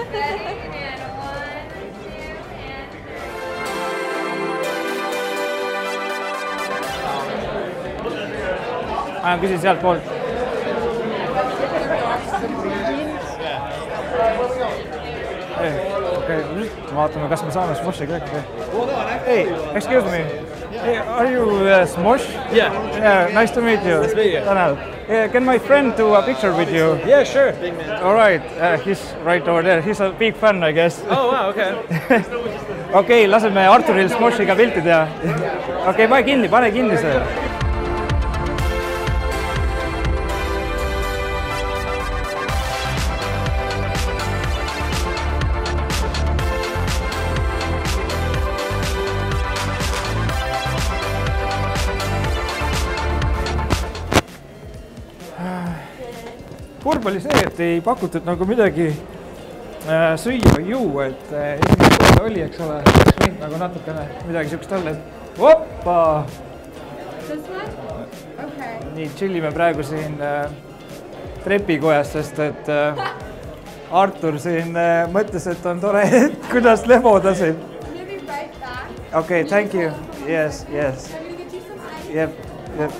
Speaker 1: Ma küsin sealt poolt. Hey, okay. Vaatame, kas me saame Smoshi kõik. Hey, excuse me. Hey, are you uh, Smosh?
Speaker 8: Yeah.
Speaker 1: Yeah. Nice to meet you.
Speaker 8: Nice to meet you.
Speaker 1: Uh, can my friend do a picture with you?
Speaker 8: Yeah, sure. Big man.
Speaker 1: All right. Uh, he's right over there. He's a big fan, I guess.
Speaker 8: Oh, wow, okay.
Speaker 1: Okei, okay, laseme Arturil Smoshiga pilti teha. Okei, okay, pane kinni, pane kinni see. Kurb oli see, et ei pakutud nagu midagi äh, süüa või juua, et äh, esimene korda oli, eks ole, oleks võinud nagu natukene midagi siukest olla, et hoppa! Nii, chillime praegu siin äh, trepikojas, sest et äh, Artur siin mõtles, et on tore hetk, kuidas leboda siin. Okay, thank you. Yes, yes. Yep, yep.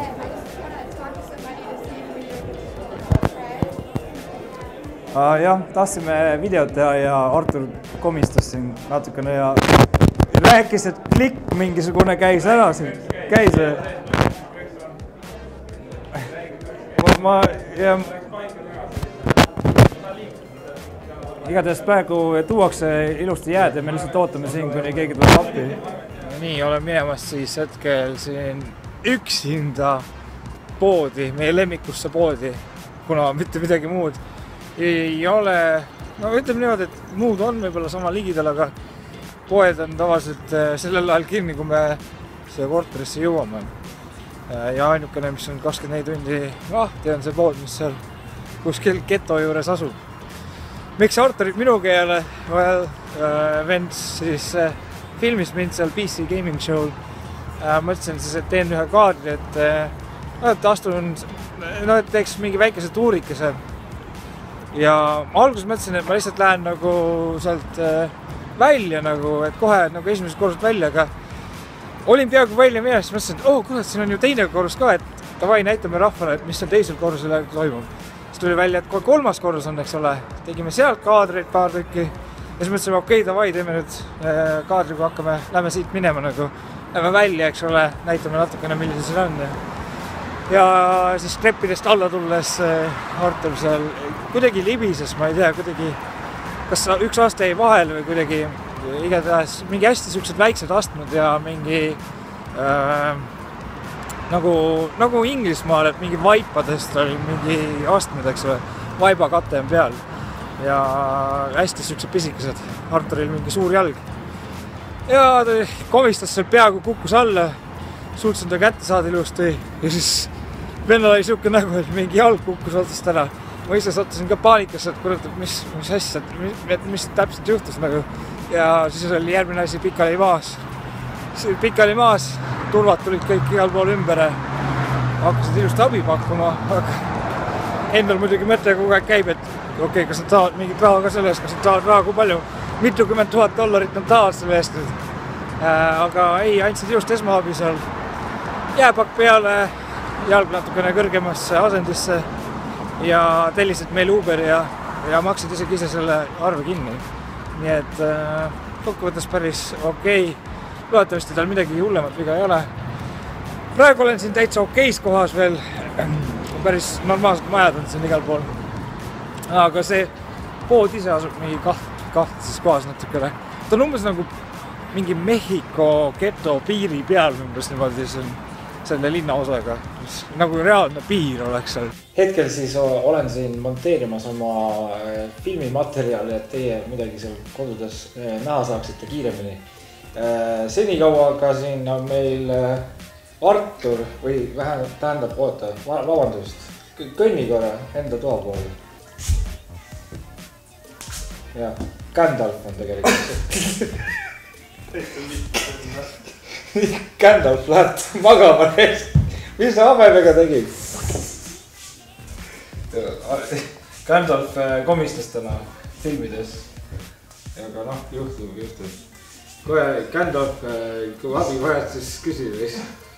Speaker 1: Uh, jah, tahtsime videot teha ja Artur komistas siin natukene ja rääkis, et klikk mingisugune käis ära siin. Käis. Ma, ja, igatahes praegu tuuakse ilusti jääd ja me lihtsalt ootame siin, kuni keegi tuleb appi. Nii, olen minemas siis hetkel siin üksinda poodi, meie lemmikusse poodi, kuna mitte midagi muud ei ole, no ütleme niimoodi, et muud on võib-olla sama ligidal, aga poed on tavaliselt sellel ajal kinni, kui me siia korterisse jõuame. Ja ainukene, mis on kakskümmend neli tundi lahti, on see pood, mis seal kuskil geto juures asub. Miks Arturit minuga ei ole? Well, vend siis filmis mind seal P C Gaming Show'l. Mõtlesin siis, et teen ühe kaadri, et, et astun, no, et teeks mingi väikese tuurikese. Ja alguses mõtlesin, et ma lihtsalt lähen nagu sealt välja, nagu, et kohe nagu esimesest korrust välja, aga olin peaaegu välja minemas, siis mõtlesin, et oh, kurat, siin on ju teine korrus ka, et davai, näitame rahvale, et mis seal teisel korrusel toimub. Siis tuli välja, et kolmas korrus on, eks ole, tegime sealt kaadreid paar tükki ja siis mõtlesime, okei, okay, davai, teeme nüüd kaadri, kui hakkame, lähme siit minema nagu, lähme välja, eks ole, näitame natukene, millise siin on. Ja siis kreppidest alla tulles Artur seal kuidagi libises, ma ei tea, kuidagi, kas üks aste jäi vahel või kuidagi igatahes mingi hästi siuksed väiksed astmed ja mingi äh, nagu, nagu Inglismaal, et mingi vaipadest oli mingi astmed, eks ole, vaibakate on peal ja hästi siuksed pisikesed, Arturil mingi suur jalg ja ta komistas seal peaaegu kukkus alla, suutsin ta kätte saada ilusti ja siis vennal oli siuke nägu, et mingi jalg kukkus otsast ära. Ma ise sattusin ka paanikasse, et kurat, mis, mis asja, mis, mis täpselt juhtus nagu. Ja siis oli järgmine asi pikali maas. Pikali maas, turvad tulid kõik igal pool ümber. Hakkasid ilusti abi pakkuma. Endal muidugi mõte kogu aeg käib, et okei, okay, kas nad tahavad mingit raha ka sellest, kas nad tahavad raha kui palju. Mitukümmend tuhat dollarit nad tahavad selle eest nüüd. Aga ei, andsid ilusti esmaabi seal. Jääpakk peale, jalg natukene kõrgemasse asendisse ja tellisid meil Uber ja, ja maksid isegi ise selle arve kinni. Nii et äh, kokkuvõttes päris okei. Okay. Loodetavasti tal midagi hullemat viga ei ole. Praegu olen siin täitsa okeis kohas veel. Päris normaalsed majad on siin igal pool. Aga see pood ise asub mingi kaht, kahtses kohas natukene. Ta on umbes nagu mingi Mehhiko geto piiri peal umbes niimoodi siin selle linnaosaga, nagu reaalne piir oleks seal. Hetkel siis olen siin monteerimas oma filmimaterjali, et teie midagi seal kodudes näha saaksite kiiremini. Senikaua aga siin on meil Artur või vähemalt tähendab, oota, vabandust, kõnni korra enda toa poole. Ja, Gandalf on tegelikult. Gandalf läheb magama neist. Mis sa habemega tegid? Gandalf komistas täna filmides. Aga noh, juhtub, juhtub. Kohe Gandalf, kui abi vajad, siis küsi.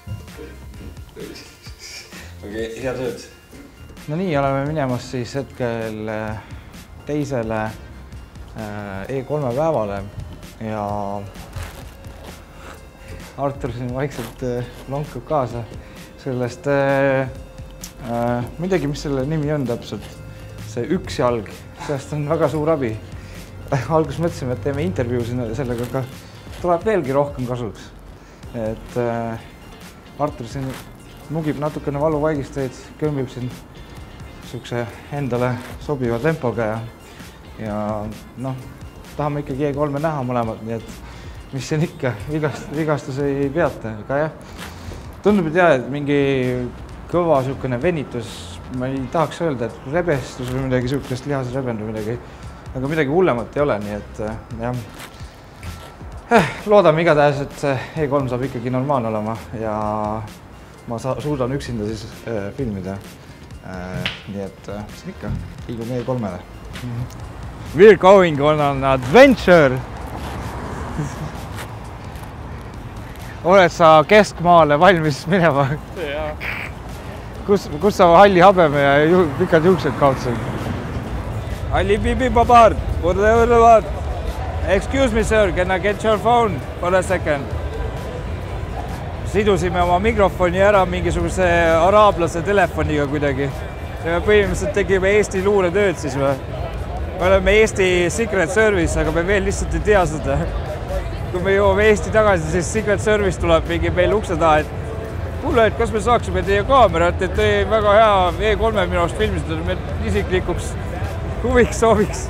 Speaker 1: Okei, hea tööd. No nii, oleme minemas siis hetkel teisele E kolme päevale ja Artur siin vaikselt lonkab kaasa sellest äh, äh, midagi, mis selle nimi on täpselt, see üks jalg, sellest on väga suur abi. Alguses mõtlesime, et teeme intervjuu sellega, aga tuleb veelgi rohkem kasuks. Et äh, Artur siin nugib natukene valuvaigistajaid, kömbib siin sihukese endale sobiva tempoga ja, ja noh, tahame ikkagi E kolme näha mõlemad, nii et mis siin ikka, vigast, vigastus ei peata, aga jah, tundub, et jah, et mingi kõva sihukene venitus, ma ei tahaks öelda, et rebestus või midagi sihukest lihase rebend või midagi, aga midagi hullemat ei ole, nii et jah, eh, loodame igatahes, et E kolm saab ikkagi normaalne olema ja ma sa suudan üksinda siis eh, filmida. nii et mis siin ikka, liigume E kolmele.
Speaker 3: We're going on an adventure! Oled sa keskmaale valmis minema? Kus, kus sa halli habeme ja ju, pikad juuksed kaotsid? Halli bibi babar, whatever. Excuse me sir, can I get your phone for a second? Sidusime oma mikrofoni ära mingisuguse araablase telefoniga kuidagi. Me põhimõtteliselt tegime Eesti luuretööd siis või? Me oleme Eesti Secret Service, aga me veel lihtsalt ei tea seda. Kui me jõuame Eesti tagasi, siis Secret Service tuleb mingi meil ukse taha, et kuule, et kas me saaksime teie kaamerat, et teie väga hea E kolme minu arust filmistada, me isiklikuks huviks sooviks.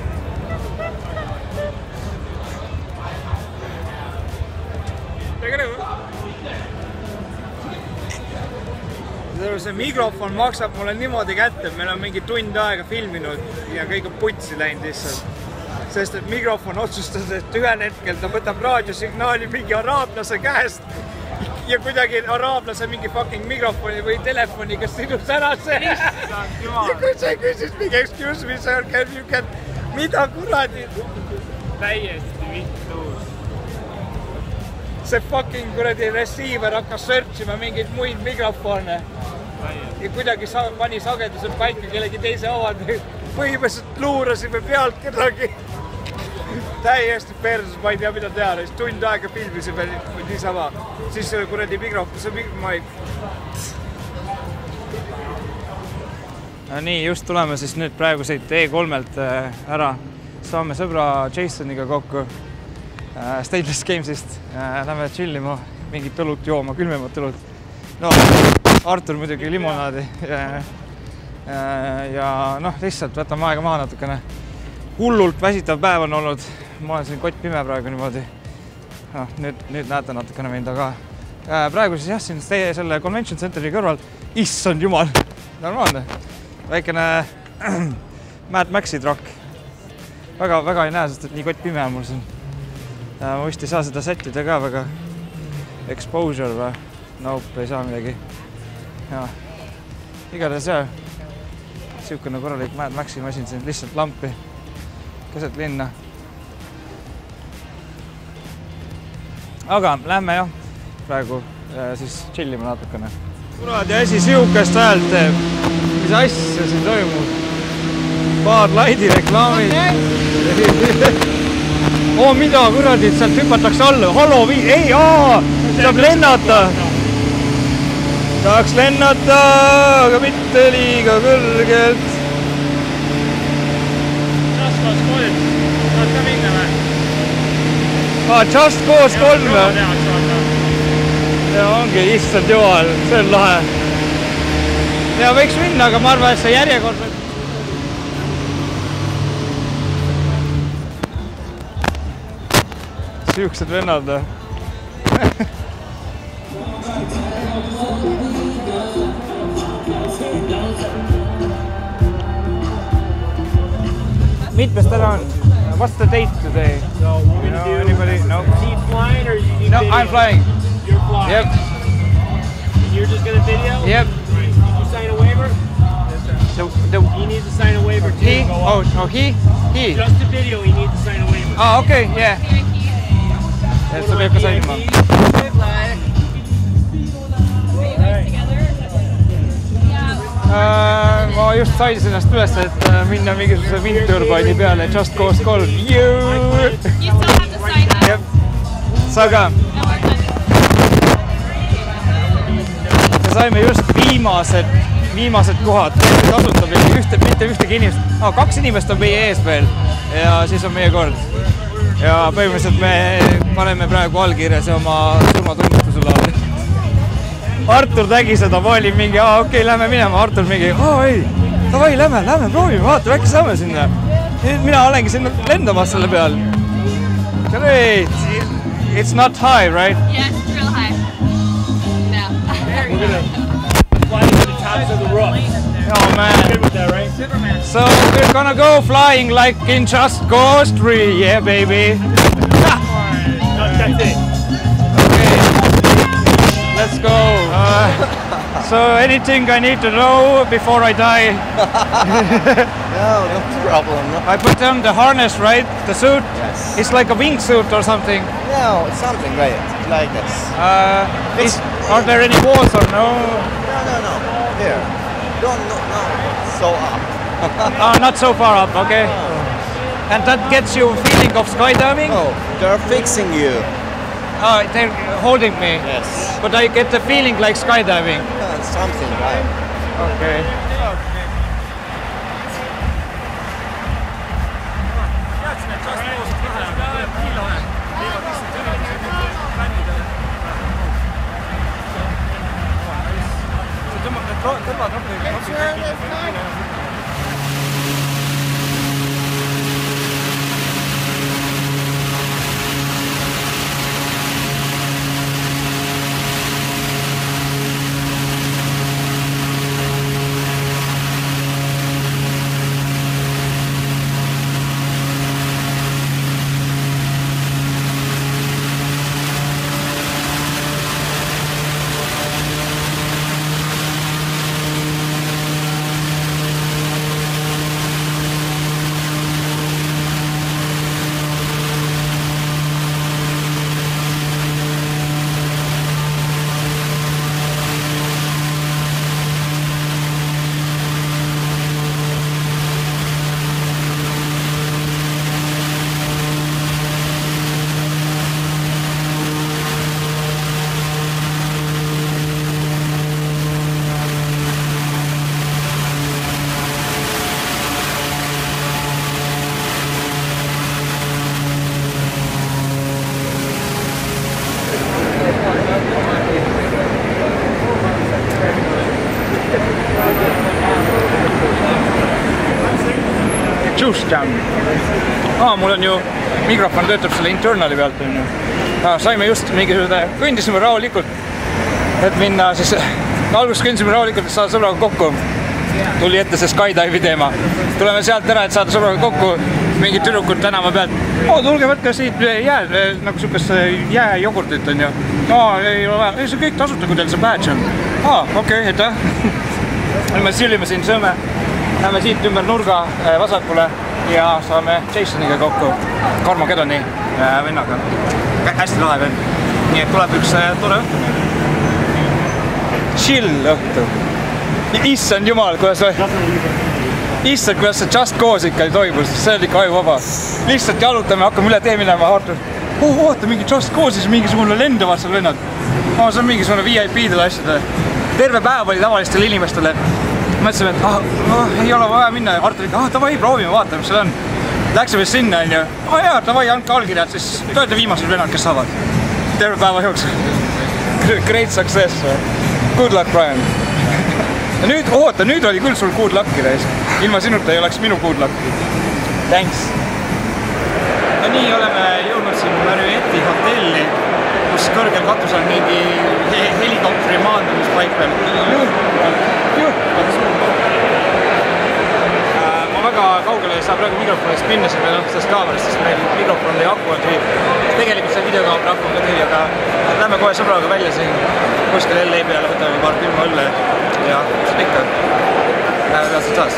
Speaker 3: See mikrofon maksab mulle niimoodi kätte, et meil on mingi tund aega filminud ja kõik on putsi läinud lihtsalt. Sest et mikrofon otsustas, et ühel hetkel ta võtab raadiosignaali mingi araablase käest ja kuidagi araablase mingi fucking mikrofoni või telefoni, kes sidus ära see. Ja kui see küsis mingi excuse me sir, can you can, mida kuradi? Täiesti vittu. See fucking kuradi receiver hakkas searchima mingeid muid mikrofone. Ja kuidagi pani sagedused paika kellegi teise avad. Põhimõtteliselt luurasime pealt kedagi. Täiesti perses, ma ei tea mida teha. Siis tund aega filmisime niisama. Siis kuradi mikrofon, see mikrofon. No nii, just tuleme siis nüüd praegu siit E kolmelt ära. Saame sõbra Jasoniga kokku Stainless Gamesist. Lähme chillima, mingit õlut jooma, külmemat õlut. No, Artur muidugi limonaadi ja, ja noh, lihtsalt võtame aega maha natukene. Hullult väsitav päev on olnud. Ma olen siin kott pime praegu niimoodi. No, nüüd, nüüd näete natukene mind, aga praegu siis jah, siin selle Convention Centeri kõrval. Issand jumal, normaalne. Väikene Mad Maxi truck. Väga, väga ei näe, sest et nii kott pime on mul siin. Ma vist ei saa seda settida ka väga. Exposure või? Nope, ei saa midagi. Ja, igatahes jah, siukene korralik Mad Maxi masin siin, lihtsalt lampi keset linna. Aga lähme jah, praegu siis chillime natukene. Kuradi asi siukest häält teeb. Mis asja siin toimub? Paar laidi reklaamid. Oo, mida kuradi, et sealt hüpatakse alla. Halloween, ei, aa, saab lennata. Tahaks lennata, aga mitte liiga kõrgelt. Just Cause kolm. Tahad ka minna või? Aa, Just Cause kolm või? Ja ongi, issand jumal, see on lahe. Ja võiks minna, aga ma arvan, et see järjekord või... Siuksed vennad või? Mitmes täna on? What's the date today?
Speaker 8: So we're going to do anybody? No. Is he flying or is he
Speaker 3: No,
Speaker 8: video?
Speaker 3: I'm flying.
Speaker 8: You're flying?
Speaker 3: Yep.
Speaker 8: And you're just going to video?
Speaker 3: Yep.
Speaker 8: Right. Did you sign a waiver? Yes, sir.
Speaker 3: The, the,
Speaker 8: He needs to sign a waiver too.
Speaker 3: he?
Speaker 8: Go
Speaker 3: Oh,
Speaker 8: up.
Speaker 3: oh, he? He?
Speaker 8: Just the video, he needs to sign a waiver.
Speaker 3: Oh, okay, yeah. Et sa peab ka sainima. Ma just sain ennast üles, et minna mingisuguse windturbaini peale Just Cause kolm.
Speaker 6: You still have to sign up.
Speaker 3: Jep. Sa ka. Me saime just viimased, viimased kohad. Tasutab ühte, mitte ühtegi inimest. Ah, kaks inimest on meie ees veel ja siis on meie kord. Ja põhimõtteliselt me paneme praegu allkirjas ja oma surmatunnistusele alla. Artur tegi seda, ma olin mingi, aa okei, okay, lähme minema, Artur mingi, aa ei, davai, lähme, lähme, proovime, vaata, äkki saame sinna. Mina olengi sinna lendamas selle peal. Great! It's not high, right?
Speaker 6: Yes, it's real high. No. Very
Speaker 8: We're
Speaker 6: high.
Speaker 8: gonna fly to the tops of the roofs.
Speaker 3: Oh man.
Speaker 8: Good with that, right?
Speaker 6: Superman.
Speaker 3: So we're gonna go flying like in Just Cause three, yeah baby.
Speaker 8: No, that's it.
Speaker 3: Okay, let's go. Uh,
Speaker 1: So anything I need to know before I die?
Speaker 9: No, no problem. No.
Speaker 1: I put on the harness, right? The suit?
Speaker 9: Yes.
Speaker 1: It's like a wingsuit or something.
Speaker 9: No, it's something like like this.
Speaker 1: Uh, is, are there any walls or no?
Speaker 9: No, no, no. Here. Don't no, no. So up.
Speaker 1: Oh, not so far up. Okay. And that gets you a feeling of skydiving?
Speaker 9: Oh, they're fixing you.
Speaker 1: Oh, they're holding me.
Speaker 9: Yes.
Speaker 1: But I get the feeling like skydiving.
Speaker 9: Uh, something right.
Speaker 1: Okay. Juice Jam. Aa, mul on ju mikrofon töötab selle internali pealt on ju. Ah, saime just mingisugune, kõndisime rahulikult, et minna siis, alguses kõndisime rahulikult, et saada sõbraga kokku. Tuli ette see skydive'i teema. Tuleme sealt ära, et saada sõbraga kokku, mingid tüdrukud tänava pealt. Oo, tulge võtke siit jää, nagu sukest jääjogurtit on ju. Aa, ei ole vaja, ei see kõik tasuta, kui teil see badge on. Aa, okei, et jah. Me sillime siin sõme. Läheme siit ümber nurga vasakule ja saame Jasoniga kokku, Carmageddoni vennaga. Hästi lahe vend. Nii et tuleb üks tore õhtu. Chill õhtu. Issand jumal, kuidas Issand, kuidas see Just Cause ikka toimus, see oli ikka ajuvaba. Lihtsalt jalutame, hakkame üle tee minema, Artur. Oh, oota, mingi Just Cause'is mingisugune lendavad seal vennad. Oh, see on mingisugune V I P-dele asjadele. Terve päev oli tavalistele inimestele. Mõtlesime, et ah, oh, ei ole vaja minna. Artur ikka, ah, tavai, proovime, vaatame, mis seal on. Läksime sinna, on ju. Ah jaa, tavai, andke allkirjad, siis te olete viimased vennad, kes saavad. Terve päeva jooksul. Great success. Good luck, Brian. Ja nüüd, oota, nüüd oli küll sul good luck'i reis. Ilma sinuta ei oleks minu good luck'i. Thanks. Ja nii oleme jõudnud siin Marriotte'i hotelli, kus kõrgel katusel on mingi helikopteri maandumispaik veel. Ma väga kaugele ei saa praegu mikrofonist minna siin veel sellest kaamerast, sest meil mikrofon ei aku on tühi. Tegelikult see videokaamera aku on ka tühi, aga lähme kohe sõbraga välja siin kuskil L A peale, võtame paar külma õlle ja mis on ikka. Läheme pealselt taas.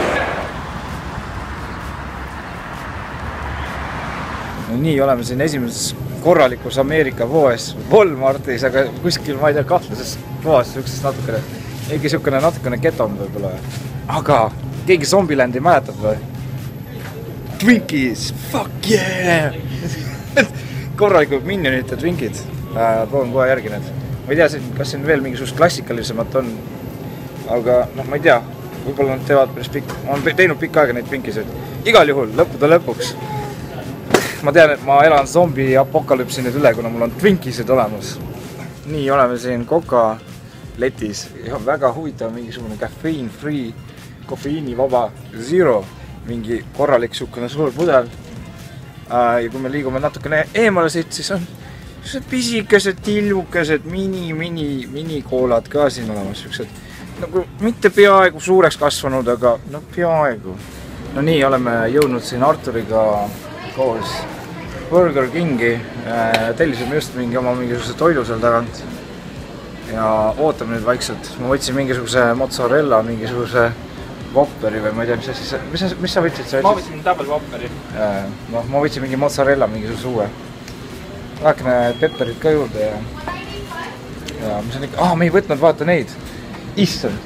Speaker 1: Nii oleme siin esimeses korralikus Ameerika poes, Walmartis, aga kuskil, ma ei tea, kahtlases poes, sükses natukene, mingi sükene natukene getom võib-olla. Aga keegi Zombieland ei mäletad või? Twinkies, fuck yeah! Korralikud Minionite Twinkid. Proovin kohe järgi need. Ma ei tea, kas siin veel mingisugust klassikalisemat on, aga noh, ma ei tea, võib-olla nad teevad päris pikk, ma olen teinud pikk aega neid Twinkies, et igal juhul lõppude lõpuks. Ma tean, et ma elan zombi apokalüpsi nüüd üle, kuna mul on Twinkiesed olemas. Nii oleme siin Coca letis ja väga huvitav mingisugune caffeine free, kofeiini vaba zero, mingi korralik sukkune suur pudel. Ja kui me liigume natukene eemale siit, siis on pisikesed, tilvukesed, mini, mini, mini koolad ka siin olemas. Nagu mitte peaaegu suureks kasvanud, aga no peaaegu. No nii oleme jõudnud siin Arturiga koos Burger Kingi. Tellisime just mingi oma mingisuguse toidu seal tagant.
Speaker 3: ja ootame nüüd vaikselt. Ma võtsin mingisuguse mozzarella, mingisuguse Whopperi või ma ei tea, mis sa, mis sa, mis sa võtsid?
Speaker 1: Ma võtsin double Whopperi.
Speaker 3: No, ma võtsin mingi mozzarella, mingisuguse uue. Vähekene pepperit ka juurde ja... Ja mis on ikka... Ah, me ei võtnud vaata neid. Issand.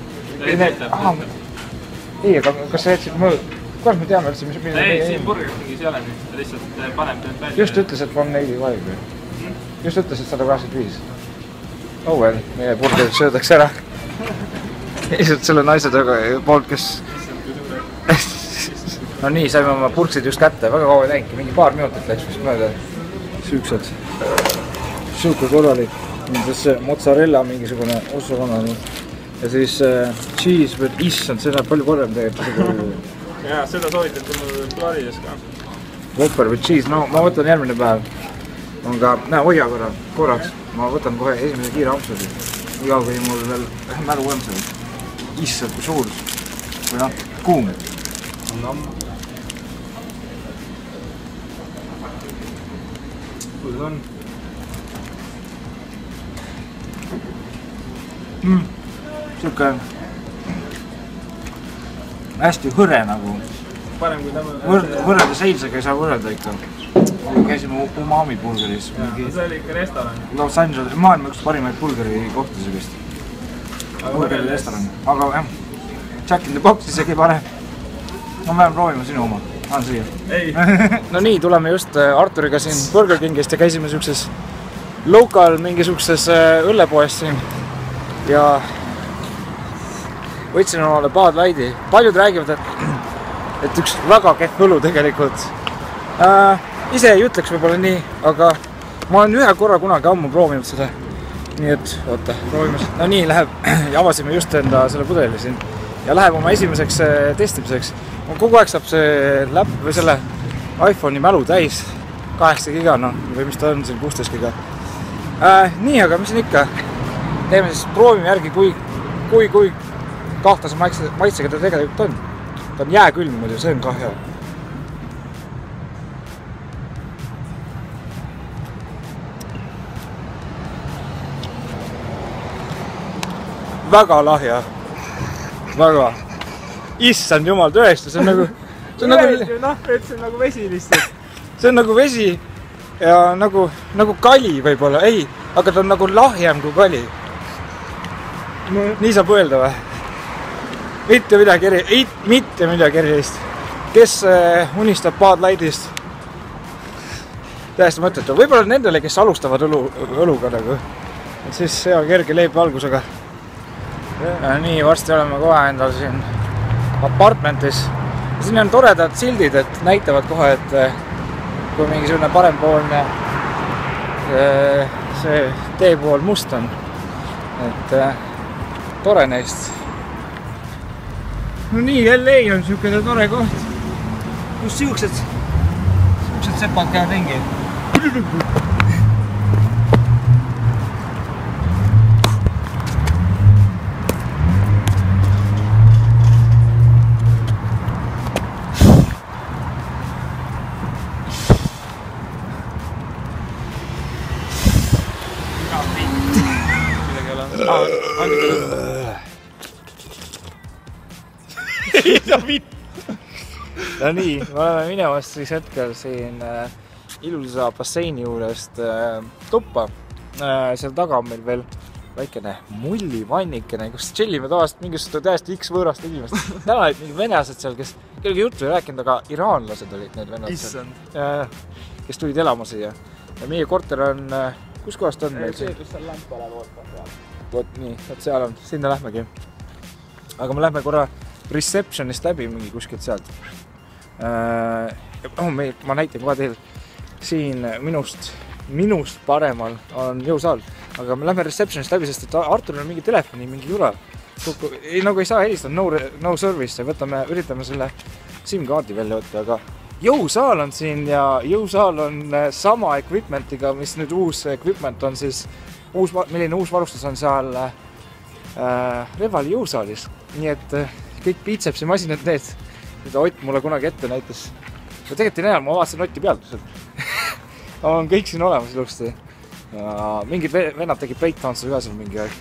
Speaker 3: Ei, aga kas sa jätsid mul... Kuidas me teame üldse, mis...
Speaker 1: Ei, siin burgeris mingis ei ole nüüd. Ta lihtsalt paneb nüüd välja.
Speaker 3: Just ütles, et on neidi vaid või? Just ütles, et sada kaheksakümmend viis. Oh well, meie burgerid söödaks ära. Lihtsalt selle naise taga poolt, kes... No nii, saime oma purksid just kätte. Väga kaua ei läingi. Mingi paar minutit läks vist mööda. Süüksed. Süüke korralik. See mozzarella mingisugune ossukonna. Ja siis äh, cheese või issand, see näeb palju parem tegelikult.
Speaker 1: Jaa, seda soovitati mul plaanides ka.
Speaker 3: Whopper või cheese, no ma võtan järgmine päev. On ka, näe, hoia korra, korraks. Ma võtan kohe esimese kiire ampsudi. Iga kui mul veel mälu on seal. Issand, kui suur. Või jah, kuum.
Speaker 1: No. Kuidas on?
Speaker 3: Mm. Siuke hästi hõre nagu.
Speaker 1: Parem kui tämä...
Speaker 3: Võrreldes eilsega ei saa võrrelda ikka. Käisime Umami burgeris.
Speaker 1: See oli ikka restoran.
Speaker 3: Los Angeles, maailma üks parimaid burgeri kohtasid vist. Burgeri restoran. Aga jah, Jack in the Box isegi parem. Ma pean proovima sinu oma. Anna siia. Ei. No nii, tuleme just Arturiga siin Burger Kingist ja käisime siukses local mingisugses õllepoes siin. Ja võtsin omale Bud Lighti. Paljud räägivad, et, et üks väga kehv õlu tegelikult. Äh, ise ei ütleks võib-olla nii, aga ma olen ühe korra kunagi ammu proovinud seda. Nii et, oota, proovime seda. No nii, läheb, ja avasime just enda selle pudeli siin. Ja läheb oma esimeseks testimiseks. Kogu aeg saab see läpp või selle iPhone'i mälu täis. kaheksa giga, no, või mis ta on siin, kuusteist giga. Äh, nii, aga mis on ikka? Teeme siis, proovime järgi, kui, kui, kui kahtlase maitse, maitsega ta tegelikult on. Ta on jääkülm muidu, see on ka hea. Väga lahja. Väga. Issand jumal, tõesti, see on nagu... See on nagu...
Speaker 1: Noh, et see on nagu vesi lihtsalt.
Speaker 3: See on nagu vesi ja nagu, nagu kali võib-olla. Ei, aga ta on nagu lahjem kui kali. Nii saab öelda või? Mitte midagi eri, ei, mitte midagi erilist. Kes äh, unistab Bud Lightist? Täiesti mõttetu. Võib-olla nendele, kes alustavad õlu, õluga nagu. Et siis hea kerge leib algusega. Ja nii, varsti oleme kohe endal siin apartmentis. Ja siin on toredad sildid, et näitavad kohe, et kui mingisugune parempoolne äh, see teepool must on. Et... Äh, tore neist. No nii, L A on siukene tore koht. Kus siuksed, siuksed sepad käivad ringi. No nii, me oleme minevast siis hetkel siin äh, ilusa basseini juurest äh, tuppa. Äh, seal taga on meil veel väikene mullivannikene, kus chillime tavaliselt mingisugust täiesti X võõrast inimest. Täna olid mingi venelased seal, kes kellegi juttu ei rääkinud, aga iraanlased olid need venelased, äh, kes tulid elama siia. Ja meie korter on, äh, kus kohast on meil siin?
Speaker 1: See, kus seal lamp pole loota.
Speaker 3: Vot nii, et seal on, sinna lähmegi. Aga me lähme korra receptionist läbi mingi kuskilt sealt. Äh, oh, me, ma näitan kohe teil siin minust, minust paremal on jõusaal, aga me lähme receptionist läbi, sest et Arturil on mingi telefoni, mingi jura. Ei, nagu ei saa helistada, no, no service, võtame, üritame selle SIM-kaardi välja võtta, aga jõusaal on siin ja jõusaal on sama equipmentiga, mis nüüd uus equipment on siis, uus, milline uus varustus on seal äh, Revali jõusaalis. Nii et äh, kõik biitsepsi masinad need, mida Ott mulle kunagi ette näitas. Ma tegelikult ei näe, ma vaatasin Otti pealt. on kõik siin olemas ilusti. Ja mingid vennad tegid breakdance'i ka seal mingi aeg.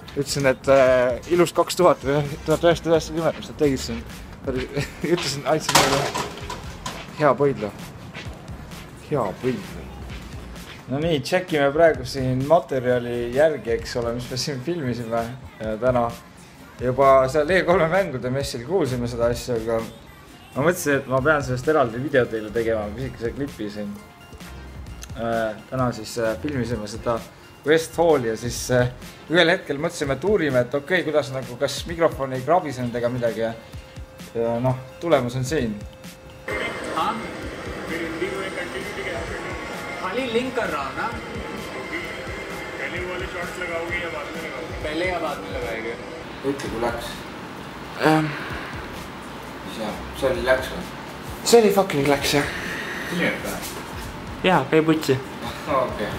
Speaker 3: ütlesin, et äh, ilus kaks tuhat või tuhat üheksasada üheksakümmend, mis nad tegid siin. Ütlesin, aitasin meile hea põidlu. Hea põidlu. No nii, tšekime praegu siin materjali järgi, eks ole, mis me siin filmisime täna. Juba seal E kolme mängude messil kuulsime seda asja, aga ma mõtlesin, et ma pean sellest eraldi video teile tegema, pisikese klipi siin. Täna siis filmisime seda West Halli ja siis ühel hetkel mõtlesime, et uurime, et okei, kuidas nagu, kas mikrofoni ei krabise nendega midagi ja, ja noh, tulemus on siin.
Speaker 10: खाली link कर रहा हूँ ना पहले वाले शॉट्स लगाओगे या बाद में लगाओगे पहले या बाद में लगाएंगे
Speaker 3: ütle kui läks ähm. see oli läks või? see oli fucking läks jah
Speaker 10: jaa, käib utsi
Speaker 3: okay.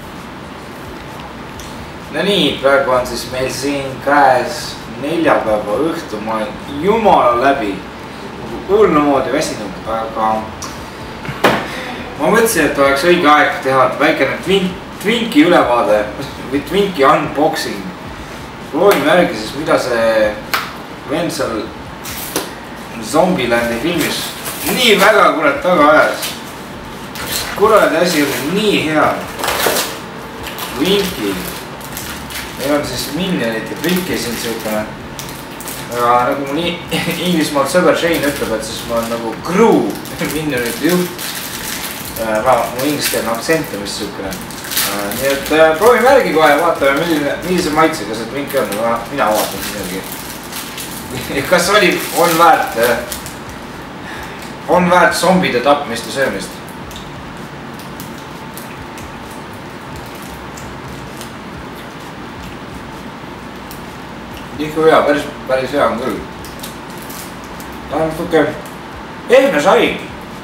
Speaker 3: No nii, praegu on siis meil siin käes neljapäeva õhtu, ma olen jumala läbi hullu moodi väsinud, aga ma mõtlesin, et oleks õige aeg teha väikene twink, Twinki ülevaade või Twinki unboxing. Proovime järgi siis, mida see vend seal Zombieland'i filmis nii väga kurat taga ajas. Kuradi asi oli nii hea. Twinki. Meil on siis miljonit ja Twinki siin siukene. Aga nagu mu Inglismaalt sõber Shane ütleb, et siis ma olen nagu crew miljonit juht. Mu ingliskeelne aktsent on vist siukene. Nii et proovime järgi kohe ja vaatame, milline, millise maitsega see Twinki on. Mina vaatan midagi. Kas oli, on väärt, on väärt zombide tapmist ja söömist? Ikka hea, päris, päris hea on küll. Ta on siuke pehme sai.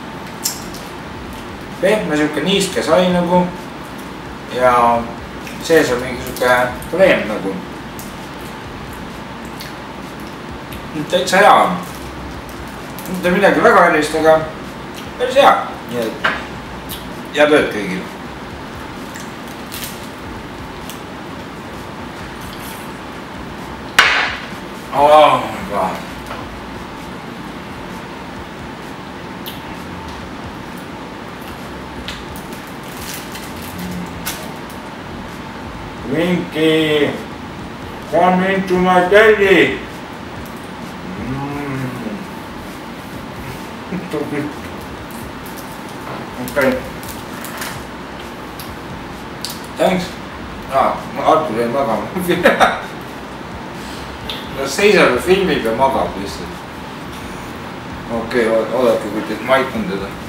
Speaker 3: Pehme siuke niiske sai nagu ja sees on mingi siuke kreem nagu. Täitsa hea on. Mitte midagi väga erilist, aga päris hea. Jääb ööd kõigil. Oh my god. Twinkie, come into my belly. Mm. Okay. Thanks. Ah, Artur jäi magama. No seisab ja filmib ja magab lihtsalt. Okei, oodake, kui teid maitun teda.